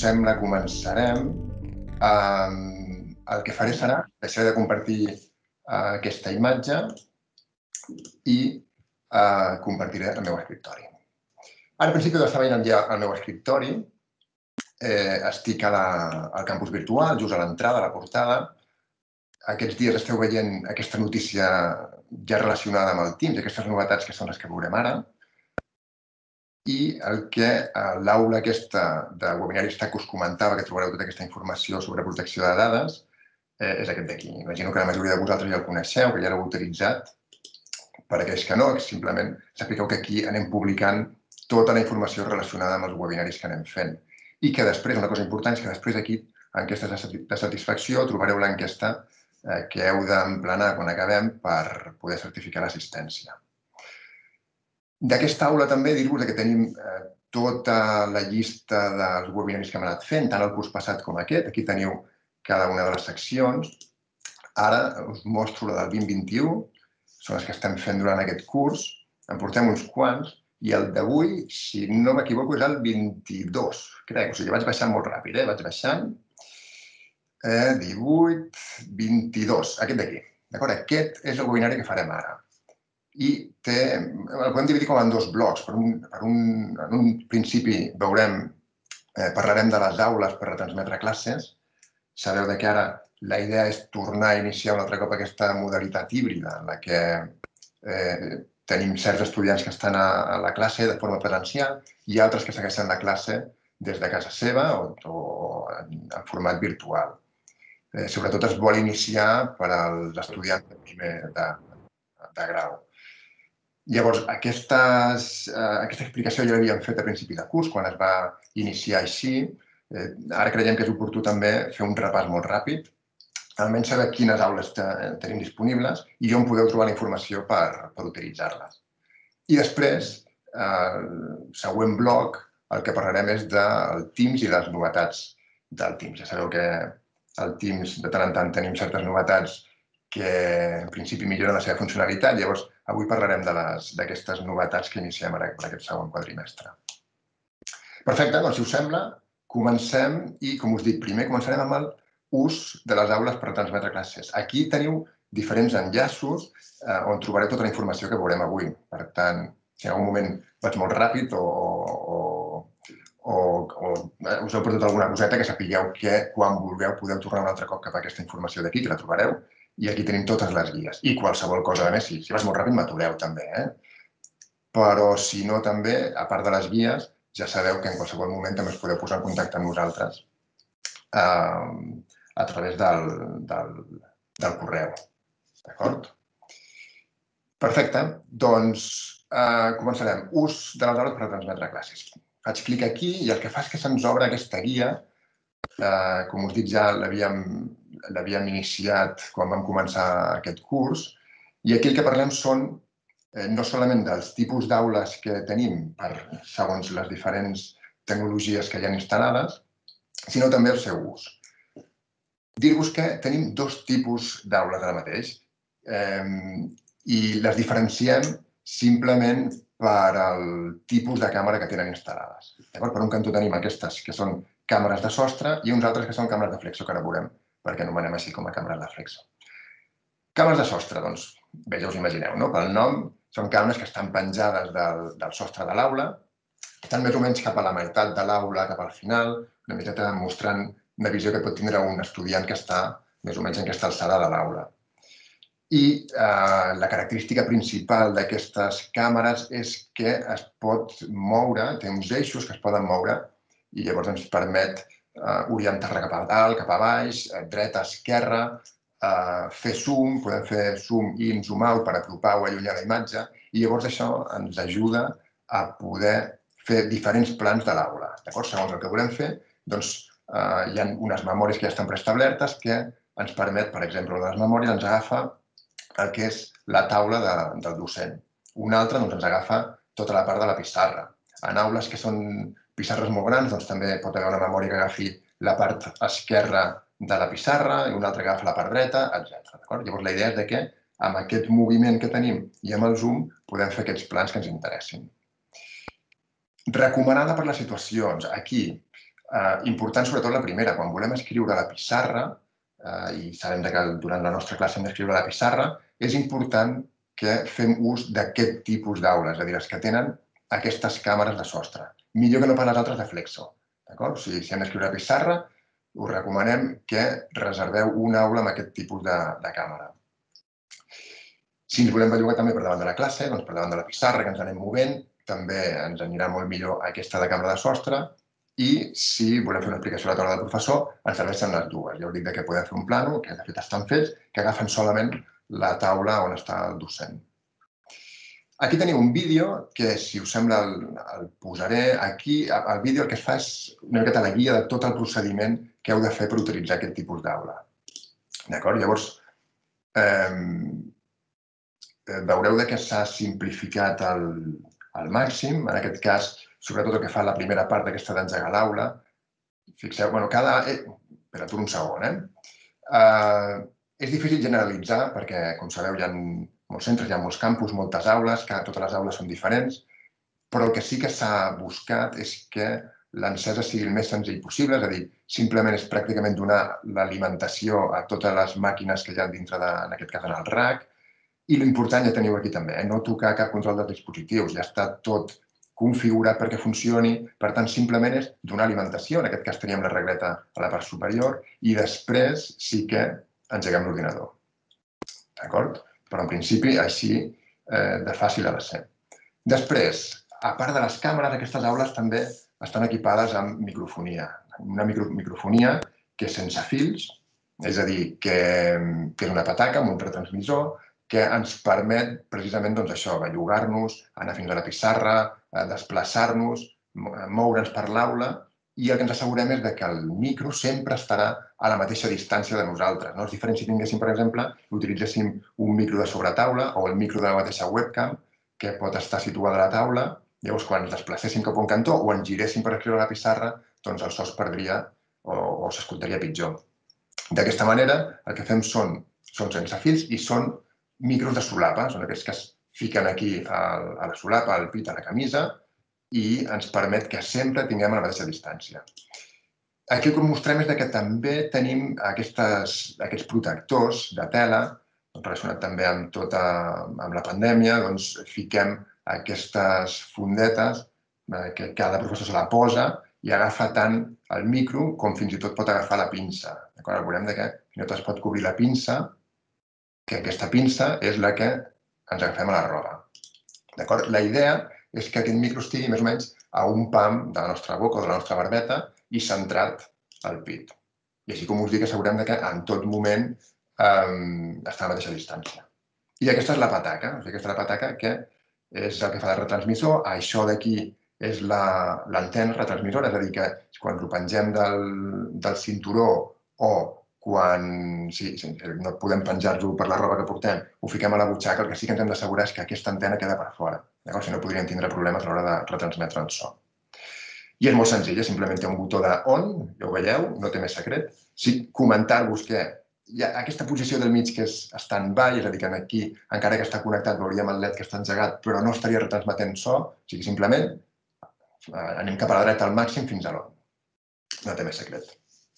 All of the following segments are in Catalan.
sembla, començarem. El que faré serà, deixaré de compartir aquesta imatge i compartiré el meu escriptori. Ara, al principi, estava veient ja el meu escriptori. Estic al campus virtual, just a l'entrada, a la portada. Aquests dies esteu veient aquesta notícia ja relacionada amb el Teams, aquestes novetats que són les que veurem ara. I l'aula aquesta de webinaris que us comentava, que trobareu tota aquesta informació sobre protecció de dades, és aquest d'aquí. Imagino que la majoria de vosaltres ja el coneixeu, que ja l'heu utilitzat. Per aquells que no, simplement sapigueu que aquí anem publicant tota la informació relacionada amb els webinaris que anem fent. I que després, una cosa important, és que després aquí, en enquestes de satisfacció, trobareu l'enquesta que heu d'emplenar quan acabem per poder certificar l'assistència. D'aquesta aula també dir-vos que tenim tota la llista dels webinaris que hem anat fent, tant el curs passat com aquest. Aquí teniu cada una de les seccions. Ara us mostro la del 2021, són les que estem fent durant aquest curs. En portem uns quants i el d'avui, si no m'equivoco, és el 22, crec. O sigui, vaig baixant molt ràpid, vaig baixant. 18, 22, aquest d'aquí. D'acord? Aquest és el webinari que farem ara. I el podem dividir com en dos blocs. En un principi parlarem de les aules per retransmetre classes. Sabeu que ara la idea és tornar a iniciar un altre cop aquesta modalitat híbrida en la que tenim certs estudiants que estan a la classe de forma presencial i altres que segueixen la classe des de casa seva o en format virtual. Sobretot es vol iniciar per als estudiants de primer de grau. Llavors, aquesta explicació ja l'havíem fet a principi de curs, quan es va iniciar així. Ara creiem que és oportú també fer un repàs molt ràpid, almenys saber quines aules tenim disponibles i on podeu trobar la informació per utilitzar-les. I després, el següent bloc, el que parlarem és del Teams i les novetats del Teams. Ja sabeu que al Teams de tant en tant tenim certes novetats que en principi milloren la seva funcionalitat. Llavors, avui parlarem d'aquestes novetats que iniciem ara per aquest segon quadrimestre. Perfecte, doncs si us sembla, comencem i, com us dic, primer començarem amb l'ús de les aules per transmetre classes. Aquí teniu diferents enllaços on trobareu tota la informació que veurem avui. Per tant, si en algun moment vaig molt ràpid o us heu perdut alguna coseta, que sapigueu que quan vulgueu podeu tornar un altre cop cap a aquesta informació d'aquí, que la trobareu. I aquí tenim totes les guies. I qualsevol cosa, a més, si vas molt ràpid, m'atureu també. Però, si no, també, a part de les guies, ja sabeu que en qualsevol moment també us podeu posar en contacte amb nosaltres a través del correu. D'acord? Perfecte. Doncs començarem. Ús de les aules per transmetre classes. Faig clic aquí i el que fa és que se'ns obre aquesta guia. Com us dic, ja l'havíem iniciat quan vam començar aquest curs. I aquí el que parlem són no solament dels tipus d'aules que tenim segons les diferents tecnologies que hi ha instal·lades, sinó també el seu ús. Dir-vos que tenim dos tipus d'aules ara mateix i les diferenciem simplement per al tipus de càmera que tenen instal·lades. Per un cantó tenim aquestes que són càmeres de sostre i uns altres que són càmeres de flexo, que ara veurem perquè anomenem així com a càmeres de flexo. Càmeres de sostre, doncs, bé, ja us imagineu, no? Pel nom, són càmeres que estan penjades del sostre de l'aula, estan més o menys cap a la meitat de l'aula, cap al final, una miqueta mostrant una visió que pot tindre un estudiant que està més o menys en aquesta alçada de l'aula. I la característica principal d'aquestes càmeres és que es pot moure, té uns eixos que es poden moure i llavors ens permet orientar-la cap a dalt, cap a baix, dreta, esquerra, fer zoom, podem fer zoom in, zoom out per apropar o allunyar la imatge i llavors això ens ajuda a poder fer diferents plans de l'aula. Segons el que volem fer, doncs hi ha unes memòries que ja estan preestablertes que ens permet, per exemple, una de les memòries ens agafa el que és la taula del docent. Una altra ens agafa tota la part de la pissarra. En aules que són pissarres molt grans, doncs també pot haver una memòria que agafi la part esquerra de la pissarra i una altra que agafa la part dreta, etc. Llavors, la idea és que amb aquest moviment que tenim i amb el zoom podem fer aquests plans que ens interessin. Recomanada per les situacions. Aquí Important sobretot la primera, quan volem escriure a la pissarra, i sabem que durant la nostra classe hem d'escriure a la pissarra, és important que fem ús d'aquest tipus d'aules, és a dir, les que tenen aquestes càmeres de sostre. Millor que no pas les altres de flexo. Si hem d'escriure a pissarra, us recomanem que reserveu una aula amb aquest tipus de càmera. Si ens volem bellugar també per davant de la classe, doncs per davant de la pissarra, que ens anem movent, també ens anirà molt millor aquesta de càmera de sostre. I si volem fer una explicació a la taula del professor, ens serveixen les dues. Ja us dic que podem fer un plànol, que de fet estan fets, que agafen solament la taula on està el docent. Aquí teniu un vídeo que, si us sembla, el posaré aquí. El vídeo el que es fa és una miqueta la guia de tot el procediment que heu de fer per utilitzar aquest tipus d'aula. D'acord? Llavors, veureu que s'ha simplificat al màxim. En aquest cas, sobretot el que fa la primera part d'aquesta d'engegar l'aula. Fixeu, espera't un segon, És difícil generalitzar perquè, com sabeu, hi ha molts centres, hi ha molts campus, moltes aules, que totes les aules són diferents, però el que sí que s'ha buscat és que l'encesa sigui el més senzill possible, és a dir, simplement és pràcticament donar l'alimentació a totes les màquines que hi ha dintre, en aquest cas, en el RAC, i l'important ja teniu aquí també, no tocar cap control dels dispositius, ja està tot configurat perquè funcioni, per tant, simplement és donar alimentació, en aquest cas teníem la regleta a la part superior, i després sí que engeguem l'ordinador. D'acord? Però en principi així de fàcil ha de ser. Després, a part de les càmeres, aquestes aules també estan equipades amb microfonia. Una microfonia que és sense fils, és a dir, que és una pataca amb un retransmissor, que ens permet precisament això, bellugar-nos, anar fins a la pissarra, desplaçar-nos, moure'ns per l'aula, i el que ens assegurem és que el micro sempre estarà a la mateixa distància de nosaltres. És diferent si tinguéssim, per exemple, utilitzéssim un micro de sobretaula o el micro de la mateixa webcam, que pot estar situada a la taula. Llavors, quan ens desplacéssim cap a un cantó o ens giréssim per escriure a la pissarra, doncs el so es perdria o s'escoltaria pitjor. D'aquesta manera, el que fem són sense fils i són micros de solapa, són aquells que es fiquen aquí a la solapa, al pit, a la camisa, i ens permet que sempre tinguem a la mateixa distància. Aquí el que us mostrem és que també tenim aquests protectors de tela, relacionat també amb la pandèmia, doncs fiquem aquestes fundetes que cada professor se la posa i agafa tant el micro com fins i tot pot agafar la pinça. Veurem que fins i tot es pot cobrir la pinça, que aquesta pinça és la que ens agafem a la roba. La idea és que aquest micro estigui més o menys a un pam de la nostra boca o de la nostra barbeta i centrat al pit. I així, com us dic, assegurem que en tot moment està a la mateixa distància. I aquesta és la pataca. Aquesta és la pataca que és el que fa de retransmissor. Això d'aquí és l'antena retransmissora, és a dir, que quan ho pengem del cinturó o quan no podem penjar-lo per la roba que portem, ho fiquem a la butxaca, el que sí que ens hem d'assegurar és que aquesta antena queda per fora. Si no, podríem tindre problemes a l'hora de retransmetre el so. I és molt senzill, simplement té un botó d'on, ja ho veieu, no té més secret. Sí, comentar-vos que aquesta posició del mig que és stand-by, és a dir, que aquí, encara que està connectat, veuríem el LED que està engegat, però no estaria retransmetent so, o sigui, simplement anem cap a la dreta al màxim fins a l'on. No té més secret.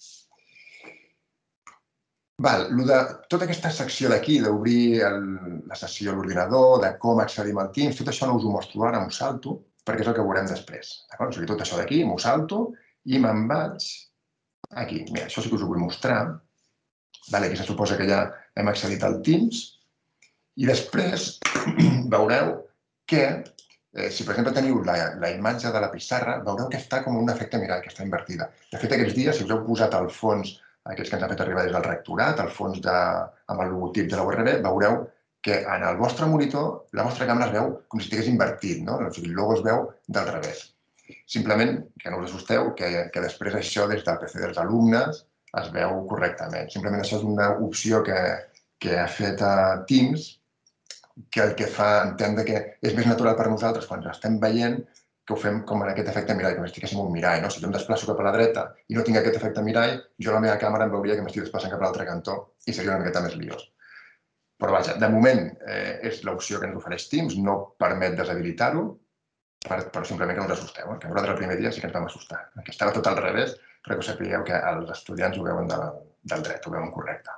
Tota aquesta secció d'aquí, d'obrir la sessió a l'ordinador, de com accedim al Teams, tot això no us ho mostro ara, m'ho salto, perquè és el que veurem després. O sigui, tot això d'aquí m'ho salto i me'n vaig aquí. Mira, això sí que us ho vull mostrar. Aquí se suposa que ja hem accedit al Teams. I després veureu que, si per exemple teniu la imatge de la pissarra, veureu que està com un efecte mirall, que està invertida. De fet, aquests dies, si us heu posat al fons aquests que ens han fet arribar des del rectorat, al fons amb el logotip de la URB, veureu que en el vostre monitor la vostra càmera es veu com si estigués invertit, no? O sigui, el logo es veu del revés. Simplement, que no us assusteu, que després això des del PC dels alumnes es veu correctament. Simplement això és una opció que ha fet Teams, que el que fa entendre que és més natural per nosaltres quan ens estem veient que ho fem com en aquest efecte mirall, com si estiguéssim un mirall. Si jo em desplaço cap a la dreta i no tinc aquest efecte mirall, jo a la meva càmera em veuria que m'estic desplaçant cap a l'altre cantó i seria una miqueta més liós. Però vaja, de moment és l'opció que ens ofereix Teams, no permet deshabilitar-ho, però simplement que no us assusteu, que nosaltres el primer dia sí que ens vam assustar, que estava tot al revés, però que sapigueu que els estudiants ho veuen del dret, ho veuen correcte.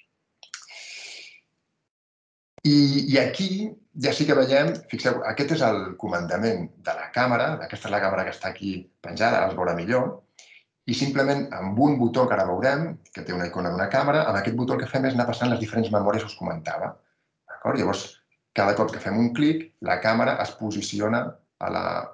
I aquí ja sí que veiem, fixeu, aquest és el comandament de la càmera, aquesta és la càmera que està aquí penjada, ara es veurà millor, i simplement amb un botó que ara veurem, que té una icona d'una càmera, amb aquest botó el que fem és anar passant les diferents memòries que us comentava. Llavors, cada cop que fem un clic, la càmera es posiciona a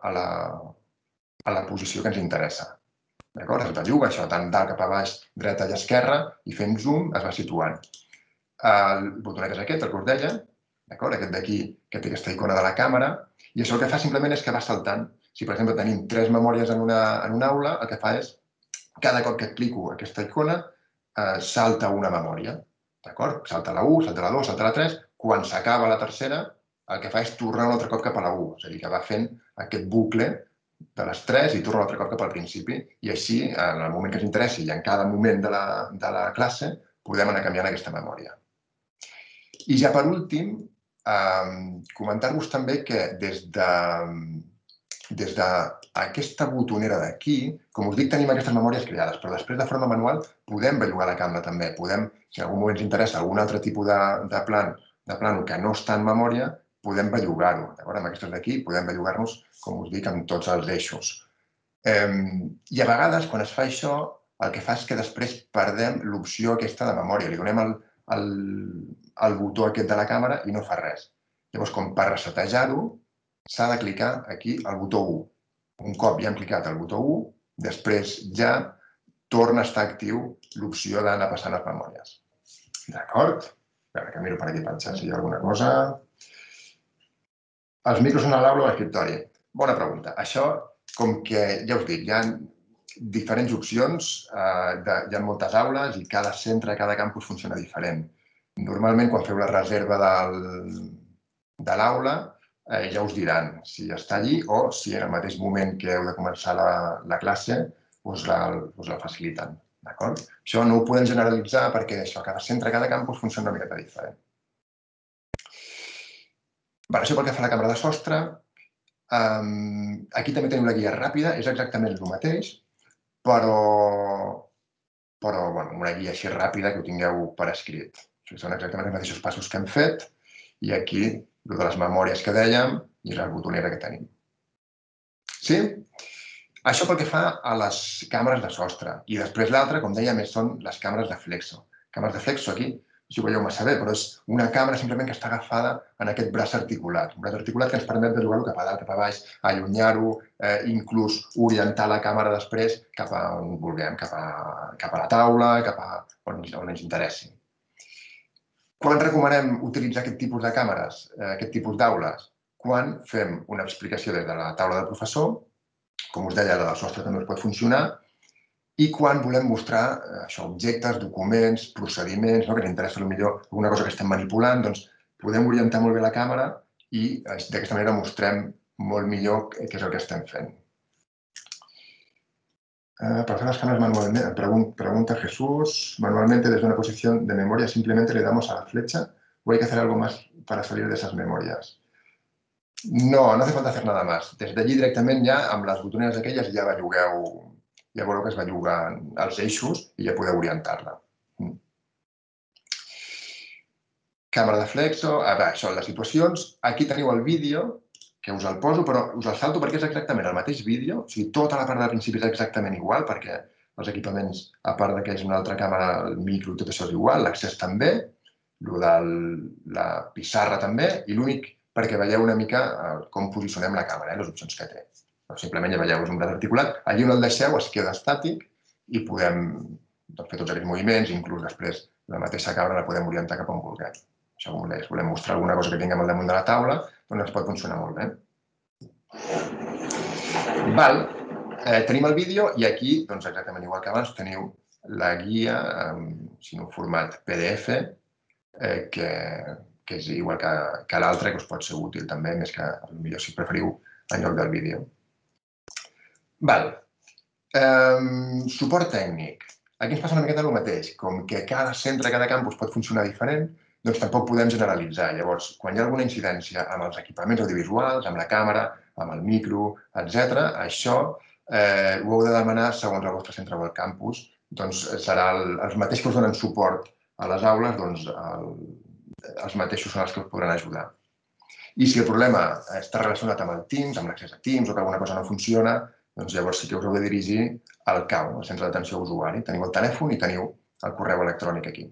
la posició que ens interessa. Es belluga això tant dalt cap a baix, dreta i esquerra, i fent zoom es va situant. El botonet és aquest, el que us deia, aquest d'aquí, que té aquesta icona de la càmera, i això el que fa simplement és que va saltant. Si, per exemple, tenim 3 memòries en una aula, el que fa és, cada cop que clico aquesta icona, salta una memòria. Salta la 1, salta la 2, salta la 3. Quan s'acaba la tercera, el que fa és tornar un altre cop cap a la 1. És a dir, que va fent aquest bucle de les 3 i torna un altre cop cap al principi. I així, en el moment que ens interessi i en cada moment de la classe, podem anar canviant aquesta memòria. I ja per últim, comentar-vos també que des d'aquesta botonera d'aquí, com us dic, tenim aquestes memòries creades, però després de forma manual podem bellugar la càmera també. Podem, si en algun moment ens interessa algun altre tipus de plànol que no està en memòria, podem bellugar-ho. Amb aquestes d'aquí podem bellugar-nos, com us dic, amb tots els eixos. I a vegades, quan es fa això, el que fa és que després perdem l'opció aquesta de memòria. Li donem el botó aquest de la càmera i no fa res. Llavors, com per resetejar-ho, s'ha de clicar aquí al botó 1. Un cop ja hem clicat al botó 1, després ja torna a estar actiu l'opció d'anar passant les memòries. D'acord? A veure, que miro per aquí pensant si hi ha alguna cosa. Els micros són a l'aula o a l'escriptori? Bona pregunta. Això, com que, ja us dic, hi ha diferents opcions, hi ha moltes aules i cada centre, cada campus funciona diferent. Normalment, quan feu la reserva de l'aula, ja us diran si està allí o si en el mateix moment que heu de començar la classe us la faciliten. Això no ho podem generalitzar perquè cada centre, cada campus funciona una miqueta diferent. Això pel que fa a la càmera de sostre. Aquí també tenim la guia ràpida, és exactament el mateix, però una guia així ràpida que ho tingueu per escrit. Són exactament els mateixos passos que hem fet i aquí, de les memòries que dèiem i la botonera que tenim. Sí? Això pel que fa a les càmeres de sostre. I després l'altra, com dèiem, són les càmeres de flexo. Càmeres de flexo aquí, si ho veieu massa bé, però és una càmera simplement que està agafada en aquest braç articulat. Un braç articulat que ens permet de jugar-ho cap a dalt, cap a baix, allunyar-ho, inclús orientar la càmera després cap a on vulguem, cap a la taula, cap a on ens interessi. Quan recomanem utilitzar aquest tipus de càmeres, aquest tipus d'aules? Quan fem una explicació des de la taula del professor, com us deia, la del sostre també us pot funcionar, i quan volem mostrar objectes, documents, procediments, que ens interessa potser alguna cosa que estem manipulant, doncs podem orientar molt bé la càmera i d'aquesta manera mostrem molt millor què és el que estem fent. Para hacer las cámaras manualmente, pregunta Jesús, manualmente desde una posición de memoria simplemente le damos a la flecha o hay que hacer algo más para salir de esas memorias? No, no hace falta hacer nada más. Des d'allí directament ja, amb les botoneres aquelles, ja bellugueu, ja veureu que es belluguen els eixos i ja podeu orientar-la. Càmera de flexo, això, les situacions. Aquí teniu el vídeo, que us el poso, però us el salto perquè és exactament el mateix vídeo, o sigui, tota la part del principi és exactament igual, perquè els equipaments, a part que és una altra càmera, el micro, tot això és igual, l'accés també, la pissarra també, i l'únic perquè veieu una mica com posicionem la càmera, les opcions que té. Simplement ja veieu, és un braç articulat, allí on el deixeu es queda estàtic i podem fer tots aquests moviments, inclús després la mateixa càmera la podem orientar cap on vulguem. Això, com us deia, si volem mostrar alguna cosa que tinguem al damunt de la taula, doncs ens pot funcionar molt bé. Tenim el vídeo i aquí, doncs exactament igual que abans, teniu la guia en un format PDF, que és igual que l'altre, que us pot ser útil també, més que potser si preferiu en lloc del vídeo. Suport tècnic. Aquí ens passa una miqueta el mateix. Com que cada centre, cada campus pot funcionar diferent, doncs tampoc podem generalitzar. Llavors, quan hi ha alguna incidència amb els equipaments audiovisuals, amb la càmera, amb el micro, etc. Això ho heu de demanar segons el vostre centre o el campus. Doncs serà els mateixos que us donen suport a les aules, doncs els mateixos són els que us podran ajudar. I si el problema està relacionat amb el Teams, amb l'accés a Teams, o que alguna cosa no funciona, doncs llavors sí que us heu de dirigir al CAU, al Centre d'Atenció a Usuari. Teniu el telèfon i teniu el correu electrònic aquí.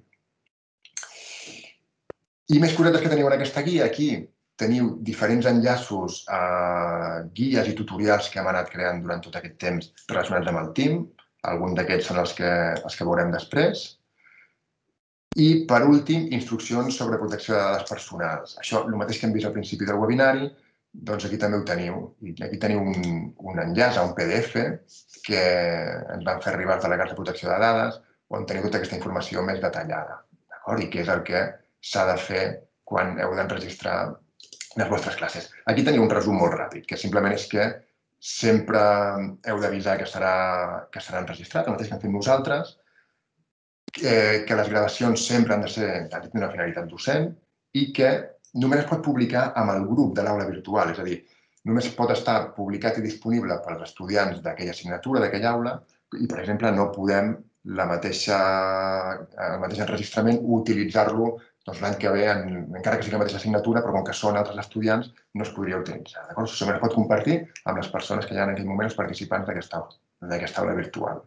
I més cosetes que teniu en aquesta guia. Aquí teniu diferents enllaços a guies i tutorials que hem anat creant durant tot aquest temps relacionats amb el Team. Alguns d'aquests són els que veurem després. I, per últim, instruccions sobre protecció de dades personals. Això, el mateix que hem vist al principi del webinari, doncs aquí també ho teniu. I aquí teniu un enllaç a un PDF que ens van fer arribar els delegats de protecció de dades, on teniu tota aquesta informació més detallada, d'acord? I què és el que s'ha de fer quan heu d'enregistrar les vostres classes. Aquí teniu un resum molt ràpid, que simplement és que sempre heu d'avisar que serà enregistrat, el mateix que hem fet nosaltres, que les gravacions sempre han de tenir una finalitat docent i que només es pot publicar amb el grup de l'aula virtual, és a dir, només pot estar publicat i disponible pels estudiants d'aquella assignatura, d'aquella aula, i, per exemple, no podem el mateix enregistrament utilitzar-lo l'any que ve, encara que sigui la mateixa assignatura, però com que són altres estudiants, no es podria utilitzar. Això només es pot compartir amb les persones que hi ha en aquell moment, els participants d'aquesta aula virtual.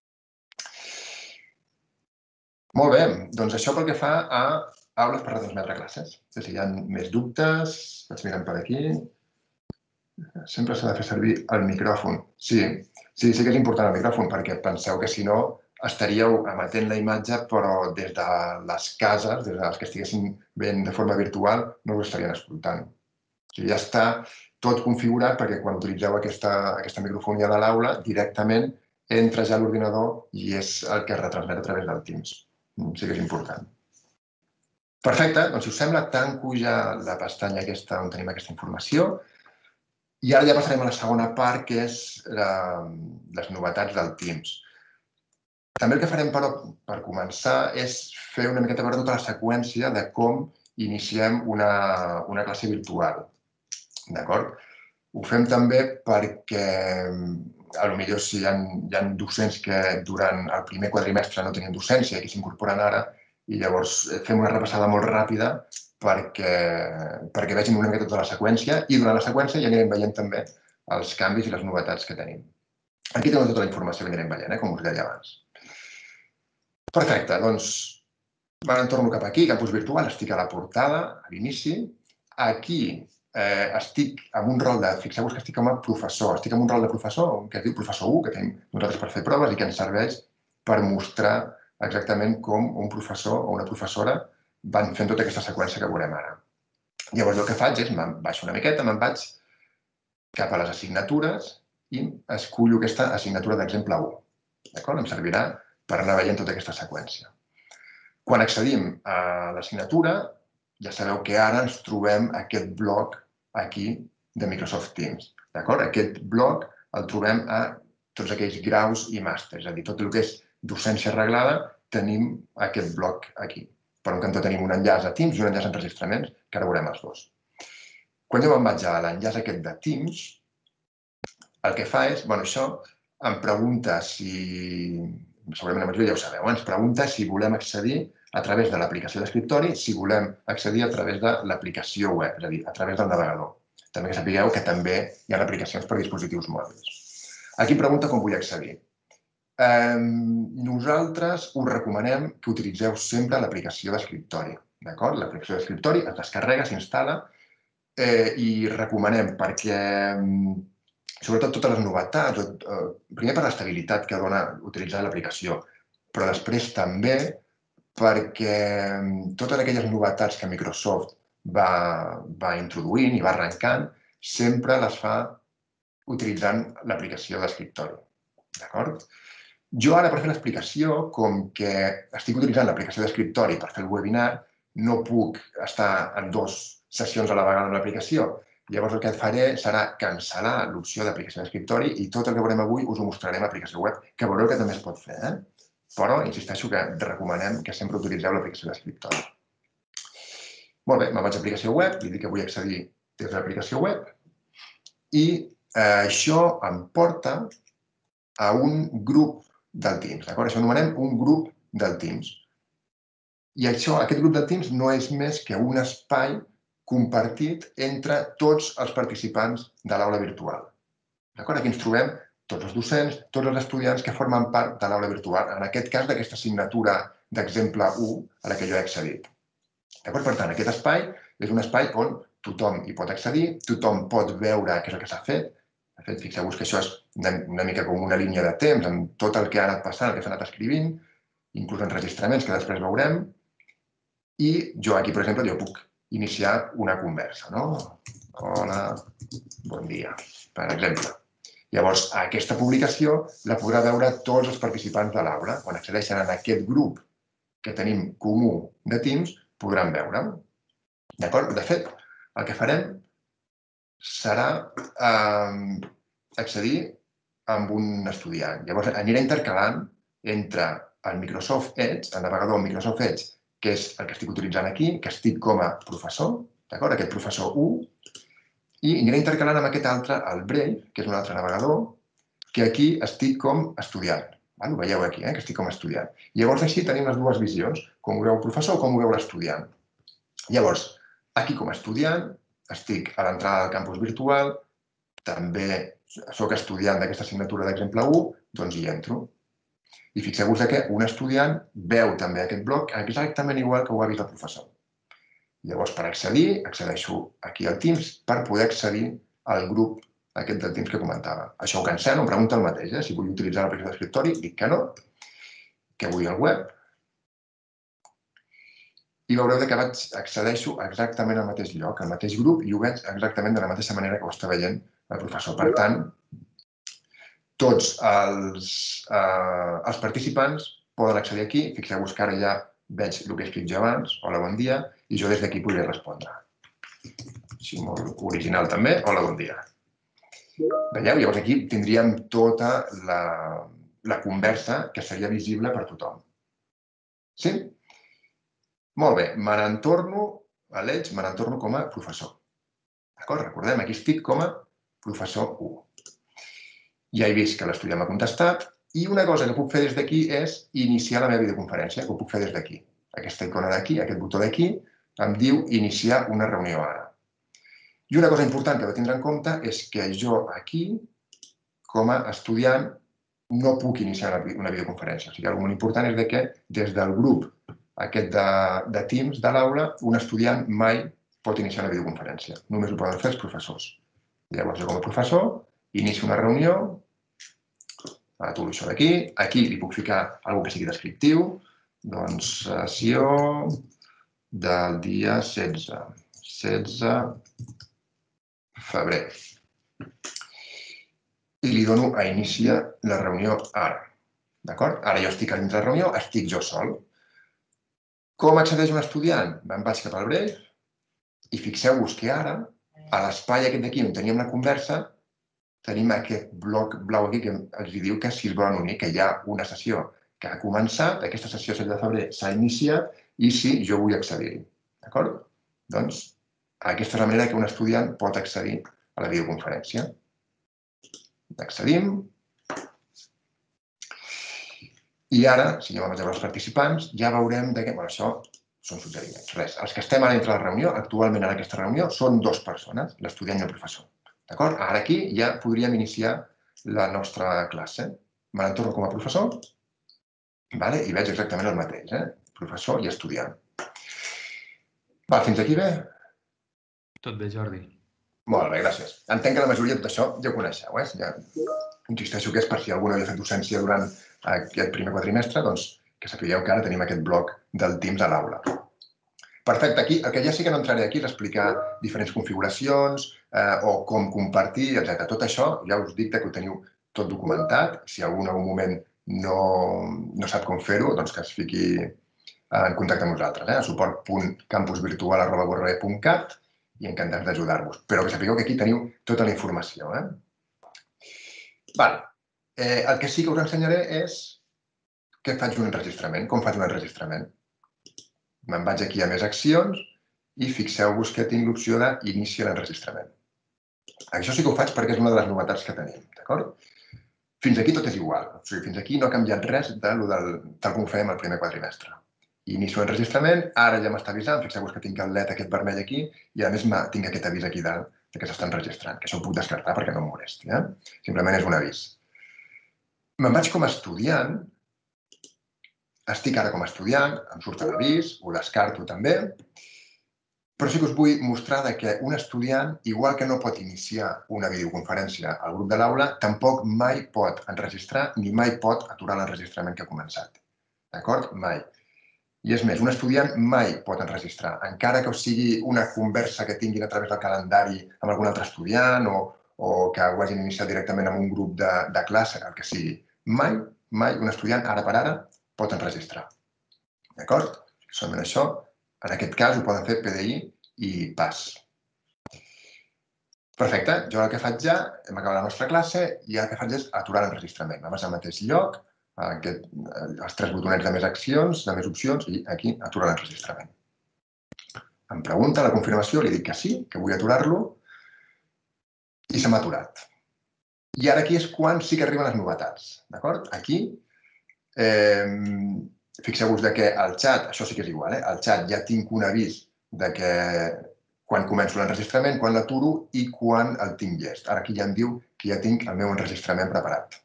Molt bé, doncs això pel que fa a aules per retransmetre classes. Si hi ha més dubtes, vaig mirant per aquí. Sempre s'ha de fer servir el micròfon. Sí que és important el micròfon, perquè penseu que si no estaríeu emetent la imatge, però des de les cases, des dels que estiguessin veient de forma virtual, no ho estarien escoltant. O sigui, ja està tot configurat perquè quan utilitzeu aquesta microfonia de l'aula, directament entra ja a l'ordinador i és el que es retransmet a través del Teams. Sí que és important. Perfecte, doncs si us sembla, tanco ja la pestanya aquesta on tenim aquesta informació i ara ja passarem a la segona part, que és les novetats del Teams. També el que farem, però, per començar, és fer una miqueta veure tota la seqüència de com iniciem una classe virtual. D'acord? Ho fem també perquè potser si hi ha docents que durant el primer quadrimestre no tenien docència i que s'incorporen ara, i llavors fem una repassada molt ràpida perquè vegin una mica tota la seqüència i durant la seqüència ja anirem veient també els canvis i les novetats que tenim. Aquí tenim tota la informació que anirem veient, com us deia abans. Perfecte, doncs em torno cap aquí, campus virtual, estic a la portada, a l'inici. Aquí estic amb un rol de... Fixeu-vos que estic com a professor. Estic amb un rol de professor, que es diu professor 1, que tenim nosaltres per fer proves i que ens serveix per mostrar exactament com un professor o una professora van fent tota aquesta seqüència que veurem ara. Llavors, el que faig és, me'n baixo una miqueta, me'n vaig cap a les assignatures i escullo aquesta assignatura d'exemple 1. D'acord? Em servirà per anar veient tota aquesta seqüència. Quan accedim a l'assignatura, ja sabeu que ara ens trobem aquest bloc aquí de Microsoft Teams. D'acord? Aquest bloc el trobem a tots aquells graus i màsters, és a dir, tot el que és docència reglada, tenim aquest bloc aquí. Per un cantó tenim un enllaç a Teams i un enllaç a enregistraments, que ara veurem els dos. Quan jo me'n vaig a l'enllaç aquest de Teams, el que fa és, això em pregunta si, segurament la majoria ja ho sabeu, ens pregunta si volem accedir a través de l'aplicació d'escriptori, si volem accedir a través de l'aplicació web, és a dir, a través del navegador. També que sapigueu que també hi ha aplicacions per dispositius mòbils. Aquí em pregunta com vull accedir. Nosaltres us recomanem que utilitzeu sempre l'aplicació d'escriptori. D'acord? L'aplicació d'escriptori es descarrega, s'instal·la i recomanem perquè, sobretot totes les novetats, primer per l'estabilitat que dona utilitzar l'aplicació, però després també perquè totes aquelles novetats que Microsoft va introduint i va arrencant sempre les fa utilitzant l'aplicació d'escriptori. D'acord? Jo ara, per fer l'explicació, com que estic utilitzant l'aplicació d'escriptori per fer el webinar, no puc estar en 2 sessions a la vegada amb l'aplicació. Llavors el que faré serà cancel·lar l'opció d'aplicació d'escriptori i tot el que veurem avui us ho mostraré en l'aplicació web, que veureu que també es pot fer. Però insisteixo que recomanem que sempre utilitzeu l'aplicació d'escriptori. Molt bé, me'n vaig a aplicació web, li dic que vull accedir des de l'aplicació web i això em porta a un grup del Teams. Això anomenem un grup del Teams. I aquest grup del Teams no és més que un espai compartit entre tots els participants de l'aula virtual. Aquí ens trobem tots els docents, tots els estudiants que formen part de l'aula virtual, en aquest cas d'aquesta assignatura d'exemple 1 a la que jo he accedit. Per tant, aquest espai és un espai on tothom hi pot accedir, tothom pot veure què és el que s'ha fet. De fet, fixeu-vos que això és una mica com una línia de temps, amb tot el que ha anat passant, el que s'ha anat escrivint, inclús enregistraments que després veurem. I jo aquí, per exemple, jo puc iniciar una conversa, no? Hola, bon dia, per exemple. Llavors, aquesta publicació la podrà veure tots els participants de l'aula. Quan accedeixen a aquest grup que tenim comú de Teams, podran veure'm. D'acord? De fet, el que farem serà accedir amb un estudiant. Llavors, anirà intercalant entre el Microsoft Edge, el navegador Microsoft Edge, que és el que estic utilitzant aquí, que estic com a professor, d'acord? Aquest professor 1, i aniré intercalant amb aquest altre, el Brave, que és un altre navegador, que aquí estic com a estudiant. Ho veieu aquí, que estic com a estudiant. Llavors, així tenim les dues visions, com ho veu el professor o com ho veu l'estudiant. Llavors, aquí com a estudiant, estic a l'entrada del campus virtual, també soc estudiant d'aquesta assignatura d'exemple 1, doncs hi entro. I fixeu-vos que un estudiant veu també aquest bloc exactament igual que ho ha vist el professor. Llavors, per accedir, accedeixo aquí al Teams per poder accedir al grup aquest del Teams que comentava. Això ho cancel·lo, em pregunta el mateix. Si vull utilitzar l'aplicació d'escriptori, dic que no, que vull al web. I veureu que accedeixo exactament al mateix lloc, al mateix grup, i ho veig exactament de la mateixa manera que ho està veient el professor. Per tant, tots els participants poden accedir aquí. Fixeu-vos que ara ja veig el que he escrit jo abans, hola, bon dia, i jo des d'aquí podré respondre. Així molt original també, hola, bon dia. Veieu? Llavors aquí tindríem tota la conversa que seria visible per tothom. Sí? Molt bé, me n'entorno a l'Edge, me n'entorno com a professor. D'acord? Recordem, aquí estic com a professor 1. Ja he vist que l'estudiant m'ha contestat i una cosa que puc fer des d'aquí és iniciar la meva videoconferència, que ho puc fer des d'aquí. Aquesta icona d'aquí, aquest botó d'aquí, em diu iniciar una reunió ara. I una cosa important que he de tindre en compte és que jo aquí, com a estudiant, no puc iniciar una videoconferència. O sigui, el molt important és que des del grup aquest de Teams de l'aula, un estudiant mai pot iniciar una videoconferència. Només ho poden fer els professors. Llavors, jo com a professor, inicio una reunió, aturo això d'aquí, aquí li puc ficar alguna que sigui descriptiu, doncs sessió del dia 16 febrer. I li dono a iniciar la reunió ara. D'acord? Ara jo estic a dintre de la reunió, estic jo sol. Com accedeix un estudiant? Me'n vaig cap al Brave i fixeu-vos que ara, a l'espai aquest d'aquí on teníem la conversa, tenim aquest bloc blau aquí que els diu que si es volen unir, que hi ha una sessió que ha començat, aquesta sessió 7 de febrer s'ha iniciat i si jo vull accedir-hi. D'acord? Doncs aquesta és la manera que un estudiant pot accedir a la videoconferència. Accedim. I ara, si anem a veure els participants, ja veurem que, bueno, això són suggeriments. Res, els que estem ara dintre de la reunió, actualment en aquesta reunió, són 2 persones, l'estudiant i el professor. D'acord? Ara aquí ja podríem iniciar la nostra classe. Me n'entorno com a professor i veig exactament el mateix, professor i estudiant. Fins aquí bé? Tot bé, Jordi. Molt bé, gràcies. Entenc que la majoria de tot això ja ho coneixeu. Ja insisteixo que és per si algú no havia fet docència durant aquest primer quadrimestre, doncs que sapigueu que ara tenim aquest bloc del Teams a l'aula. Perfecte, aquí el que ja sí que no entraré aquí és explicar diferents configuracions o com compartir, etc. Tot això ja us dic que ho teniu tot documentat. Si algú en algun moment no sap com fer-ho, doncs que es fiqui en contacte amb nosaltres, a suport.campusvirtual@borre.cat i encantats d'ajudar-vos. Però que sapigueu que aquí teniu tota la informació. El que sí que us ensenyaré és què faig un enregistrament, com faig un enregistrament. Me'n vaig aquí a més accions i fixeu-vos que tinc l'opció d'inici l'enregistrament. Això sí que ho faig perquè és una de les novetats que tenim, d'acord? Fins aquí tot és igual. O sigui, fins aquí no ha canviat res tal com ho fèiem el primer quadrimestre. Inicio l'enregistrament, ara ja m'està avisant, fixeu-vos que tinc el LED aquest vermell aquí i a més tinc aquest avís aquí dalt que s'estan registrant, que això ho puc descartar perquè no em molesti. Simplement és un avís. Me'n vaig com a estudiant, estic ara com a estudiant, em surt l'avís, ho descarto també, però sí que us vull mostrar que un estudiant, igual que no pot iniciar una videoconferència al grup de l'aula, tampoc mai pot enregistrar ni mai pot aturar l'enregistrament que ha començat. D'acord? Mai. I és més, un estudiant mai pot enregistrar, encara que sigui una conversa que tinguin a través del calendari amb algun altre estudiant o que ho hagin iniciat directament amb un grup de classe, el que sigui. Mai un estudiant, ara per ara, pot enregistrar. D'acord? Solament això. En aquest cas ho poden fer PDI i PAS. Perfecte. Jo el que faig ja, hem acabat la nostra classe i el que faig és aturar l'enregistrament. Vam al mateix lloc, els 3 botonets de més accions, de més opcions, i aquí aturar l'enregistrament. Em pregunta la confirmació, li dic que sí, que vull aturar-lo, i se m'ha aturat. I ara aquí és quan sí que arriben les novetats, d'acord? Aquí, fixeu-vos que al xat, això sí que és igual, al xat ja tinc un avís de que quan començo l'enregistrament, quan l'aturo i quan el tinc llest. Ara aquí ja em diu que ja tinc el meu enregistrament preparat.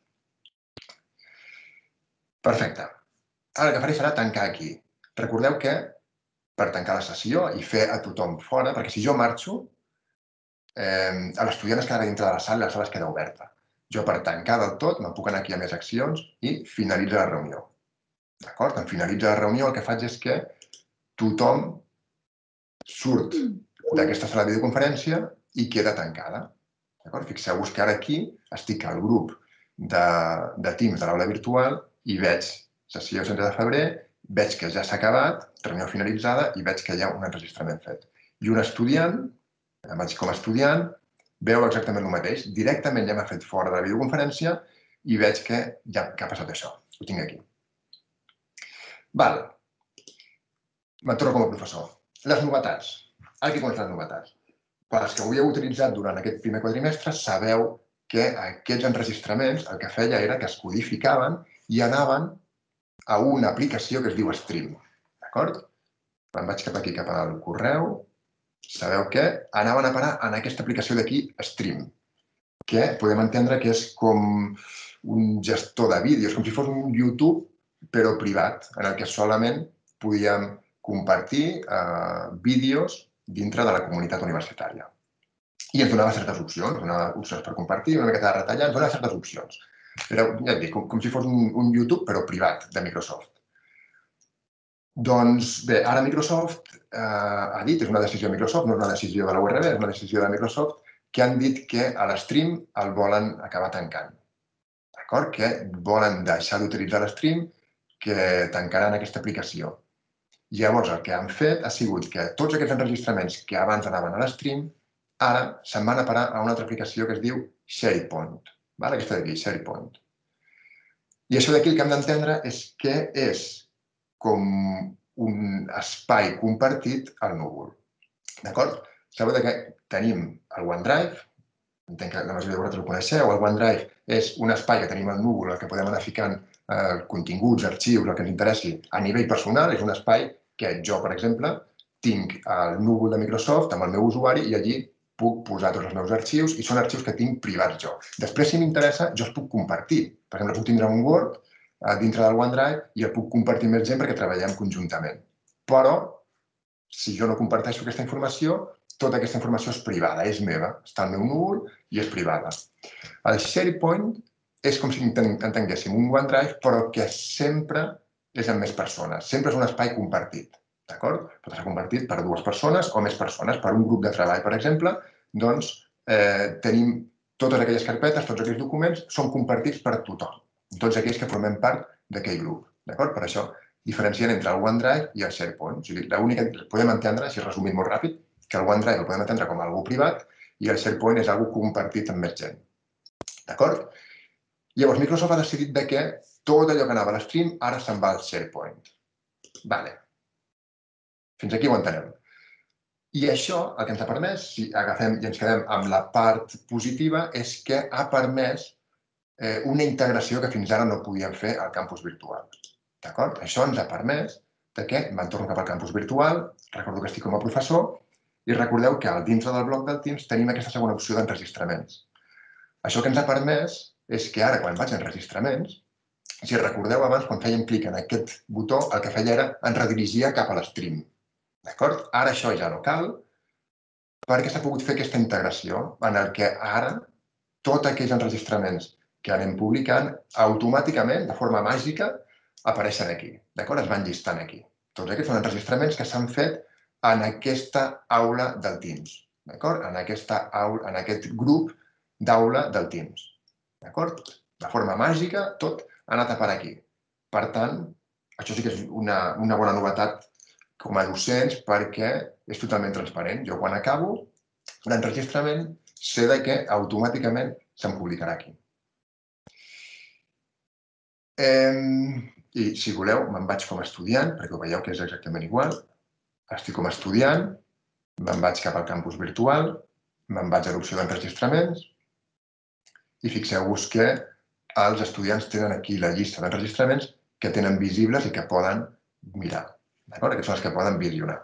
Perfecte. Ara el que faré serà tancar aquí. Recordeu que per tancar la sessió i fer a tothom fora, perquè si jo marxo, l'estudiant es quedarà dintre de la sala i la sala es queda oberta. Jo per tancar del tot me'n puc anar aquí a més accions i finalitza la reunió. D'acord? En finalitza la reunió el que faig és que tothom surt d'aquesta sala de videoconferència i queda tancada. Fixeu-vos que ara aquí estic al grup de Teams de l'aula virtual i veig sessió 16 de febrer, veig que ja s'ha acabat, reunió finalitzada i veig que hi ha un enregistrament fet. I un estudiant, vaig com a estudiant, veu exactament el mateix. Directament ja m'ha fet fora de la videoconferència i veig que ja ha passat això. Ho tinc aquí. Val. Me'n torno com a professor. Les novetats. Ara aquí comencen les novetats. Per als que ho havíeu utilitzat durant aquest primer quadrimestre, sabeu que aquests enregistraments el que feia era que es codificaven i anaven a una aplicació que es diu Stream. D'acord? Me'n vaig cap aquí, cap al correu. Sabeu que anaven a parar en aquesta aplicació d'aquí, Stream, que podem entendre que és com un gestor de vídeos, com si fos un YouTube, però privat, en el que solament podíem compartir vídeos dintre de la comunitat universitària. I ens donava certes opcions, donava opcions per compartir, una miqueta de retallar, ens donava certes opcions. Era, ja et dic, com si fos un YouTube, però privat, de Microsoft. Doncs bé, ara Microsoft ha dit, és una decisió de Microsoft, no és una decisió de la URB, és una decisió de Microsoft, que han dit que a l'Stream el volen acabar tancant. D'acord? Que volen deixar d'utilitzar l'Stream, que tancaran aquesta aplicació. Llavors, el que han fet ha sigut que tots aquests enregistraments que abans anaven a l'Stream, ara se'n van a parar a una altra aplicació que es diu SharePoint. Aquesta d'aquí, SharePoint. I això d'aquí el que hem d'entendre és que és com un espai compartit al núvol. D'acord? Sabeu que tenim el OneDrive, entenc que la majoria de vosaltres ho coneixeu, el OneDrive és un espai que tenim al núvol, el que podem anar ficant continguts, arxius, el que ens interessi a nivell personal, és un espai que jo, per exemple, tinc el núvol de Microsoft amb el meu usuari i allí puc posar tots els meus arxius i són arxius que tinc privats jo. Després, si m'interessa, jo els puc compartir. Per exemple, puc tindre un Word dintre del OneDrive i el puc compartir amb més gent perquè treballem conjuntament. Però, si jo no comparteixo aquesta informació, tota aquesta informació és privada, és meva, està al meu núvol i és privada. El SharePoint és com si entenguéssim un OneDrive, però que sempre és amb més persones. Sempre és un espai compartit, d'acord? Pot ser compartit per 2 persones o més persones. Per un grup de treball, per exemple, doncs tenim totes aquelles carpetes, tots aquells documents, són compartits per tothom. Tots aquells que formem part d'aquell grup, d'acord? Per això diferencien entre el OneDrive i el SharePoint. O sigui, l'única que podem entendre, si resumint molt ràpid, que el OneDrive el podem entendre com algo privat i el SharePoint és algo compartit amb més gent. D'acord? Llavors, Microsoft ha decidit que tot allò que anava a l'Stream ara se'n va al SharePoint. Vale. Fins aquí ho entenem. I això, el que ens ha permès, si agafem i ens quedem amb la part positiva, és que ha permès una integració que fins ara no podíem fer al campus virtual. D'acord? Això ens ha permès que me'n torno cap al campus virtual, recordo que estic com a professor, i recordeu que dintre del bloc del Teams tenim aquesta segona opció d'enregistraments. Això que ens ha permès és que ara, quan vaig a enregistraments, si recordeu abans, quan fèiem clic en aquest botó, el que feia era ens redirigia cap a l'stream. D'acord? Ara això ja no cal, perquè s'ha pogut fer aquesta integració en el que ara tots aquells enregistraments que anem publicant automàticament, de forma màgica, apareixen aquí. D'acord? Es van llistant aquí. Tots aquests són enregistraments que s'han fet en aquesta aula del Teams. D'acord? En aquest grup d'aula del Teams. D'acord? De forma màgica, tot ha anat a parar aquí. Per tant, això sí que és una bona novetat com a docents perquè és totalment transparent. Jo quan acabo l'enregistrament sé que automàticament se'm publicarà aquí. I si voleu me'n vaig com a estudiant, perquè ho veieu que és exactament igual. Estic com a estudiant, me'n vaig cap al campus virtual, me'n vaig a l'opció d'enregistraments i fixeu-vos que els estudiants tenen aquí la llista d'enregistraments que tenen visibles i que poden mirar. D'acord? Aquests són els que poden visionar.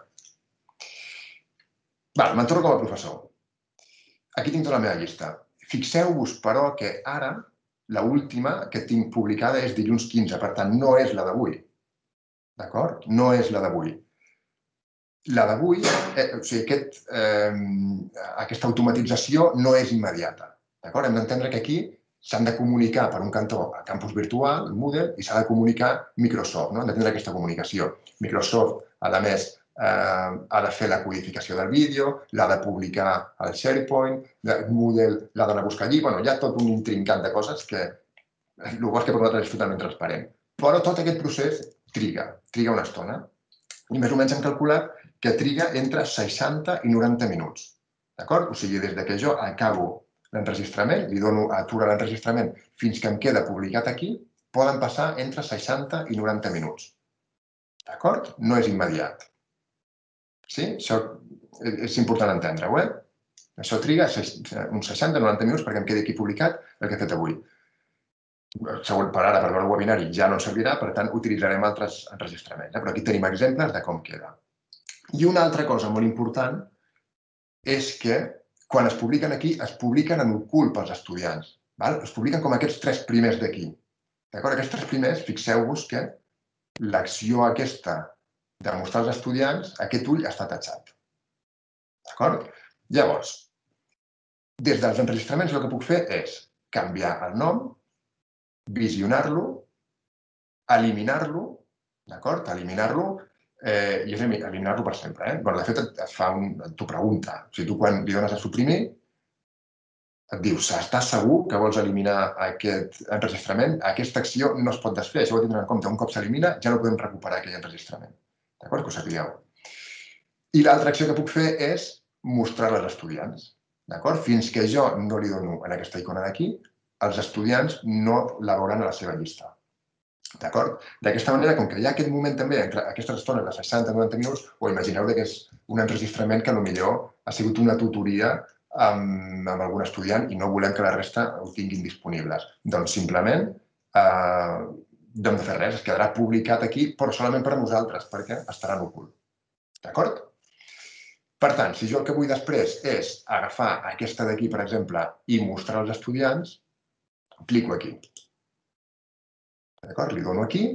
Me'n torno com a professor. Aquí tinc tota la meva llista. Fixeu-vos, però, que ara l'última que tinc publicada és dilluns 15, per tant, no és la d'avui. D'acord? No és la d'avui. La d'avui, o sigui, aquesta automatització no és immediata. D'acord? Hem d'entendre que aquí s'han de comunicar per un cantó a campus virtual, Moodle, i s'ha de comunicar Microsoft. Hem d'entendre aquesta comunicació. Microsoft, a més, ha de fer la codificació del vídeo, l'ha de publicar al SharePoint, Moodle l'ha d'anar a buscar allí. Hi ha tot un intrincat de coses que el bo és que per nosaltres és totalment transparent. Però tot aquest procés triga una estona. I més o menys hem calculat que triga entre 60 i 90 minuts. D'acord? O sigui, des que jo acabo l'enregistrament, li dono a aturar l'enregistrament fins que em queda publicat aquí, poden passar entre 60 i 90 minuts. D'acord? No és immediat. Sí? Això és important entendre-ho, Això triga uns 60-90 minuts perquè em quedi aquí publicat el que he fet avui. Segur, per ara, per veure el webinari, ja no servirà, per tant, utilitzarem altres enregistraments. Però aquí tenim exemples de com queda. I una altra cosa molt important és que quan es publiquen aquí, es publiquen en ocult pels estudiants. Es publiquen com aquests 3 primers d'aquí. D'acord? Aquests 3 primers, fixeu-vos que l'acció aquesta de mostrar als estudiants, aquest ull està tatxat. D'acord? Llavors, des dels enregistraments el que puc fer és canviar el nom, visionar-lo, eliminar-lo, d'acord? Eliminar-lo, i és eliminar-lo per sempre. De fet, t'ho pregunta. O sigui, tu quan li dones a suprimir, et dius, estàs segur que vols eliminar aquest enregistrament? Aquesta acció no es pot desfer, això ho tindrem en compte. Un cop s'elimina, ja no podem recuperar aquell enregistrament. D'acord? Que ho sapigueu. I l'altra acció que puc fer és mostrar-la als estudiants. D'acord? Fins que jo no li dono en aquesta icona d'aquí, els estudiants no la veuran a la seva llista. D'acord? D'aquesta manera, com que hi ha aquest moment també, entre aquestes estones de 60-90 minuts, o imagineu que és un enregistrament que potser ha sigut una tutoria amb algun estudiant i no volem que la resta ho tinguin disponibles. Doncs simplement no hem de fer res, es quedarà publicat aquí, però solament per a nosaltres, perquè estarà en ocult. D'acord? Per tant, si jo el que vull després és agafar aquesta d'aquí, per exemple, i mostrar als estudiants, clico aquí. D'acord? Li dono aquí.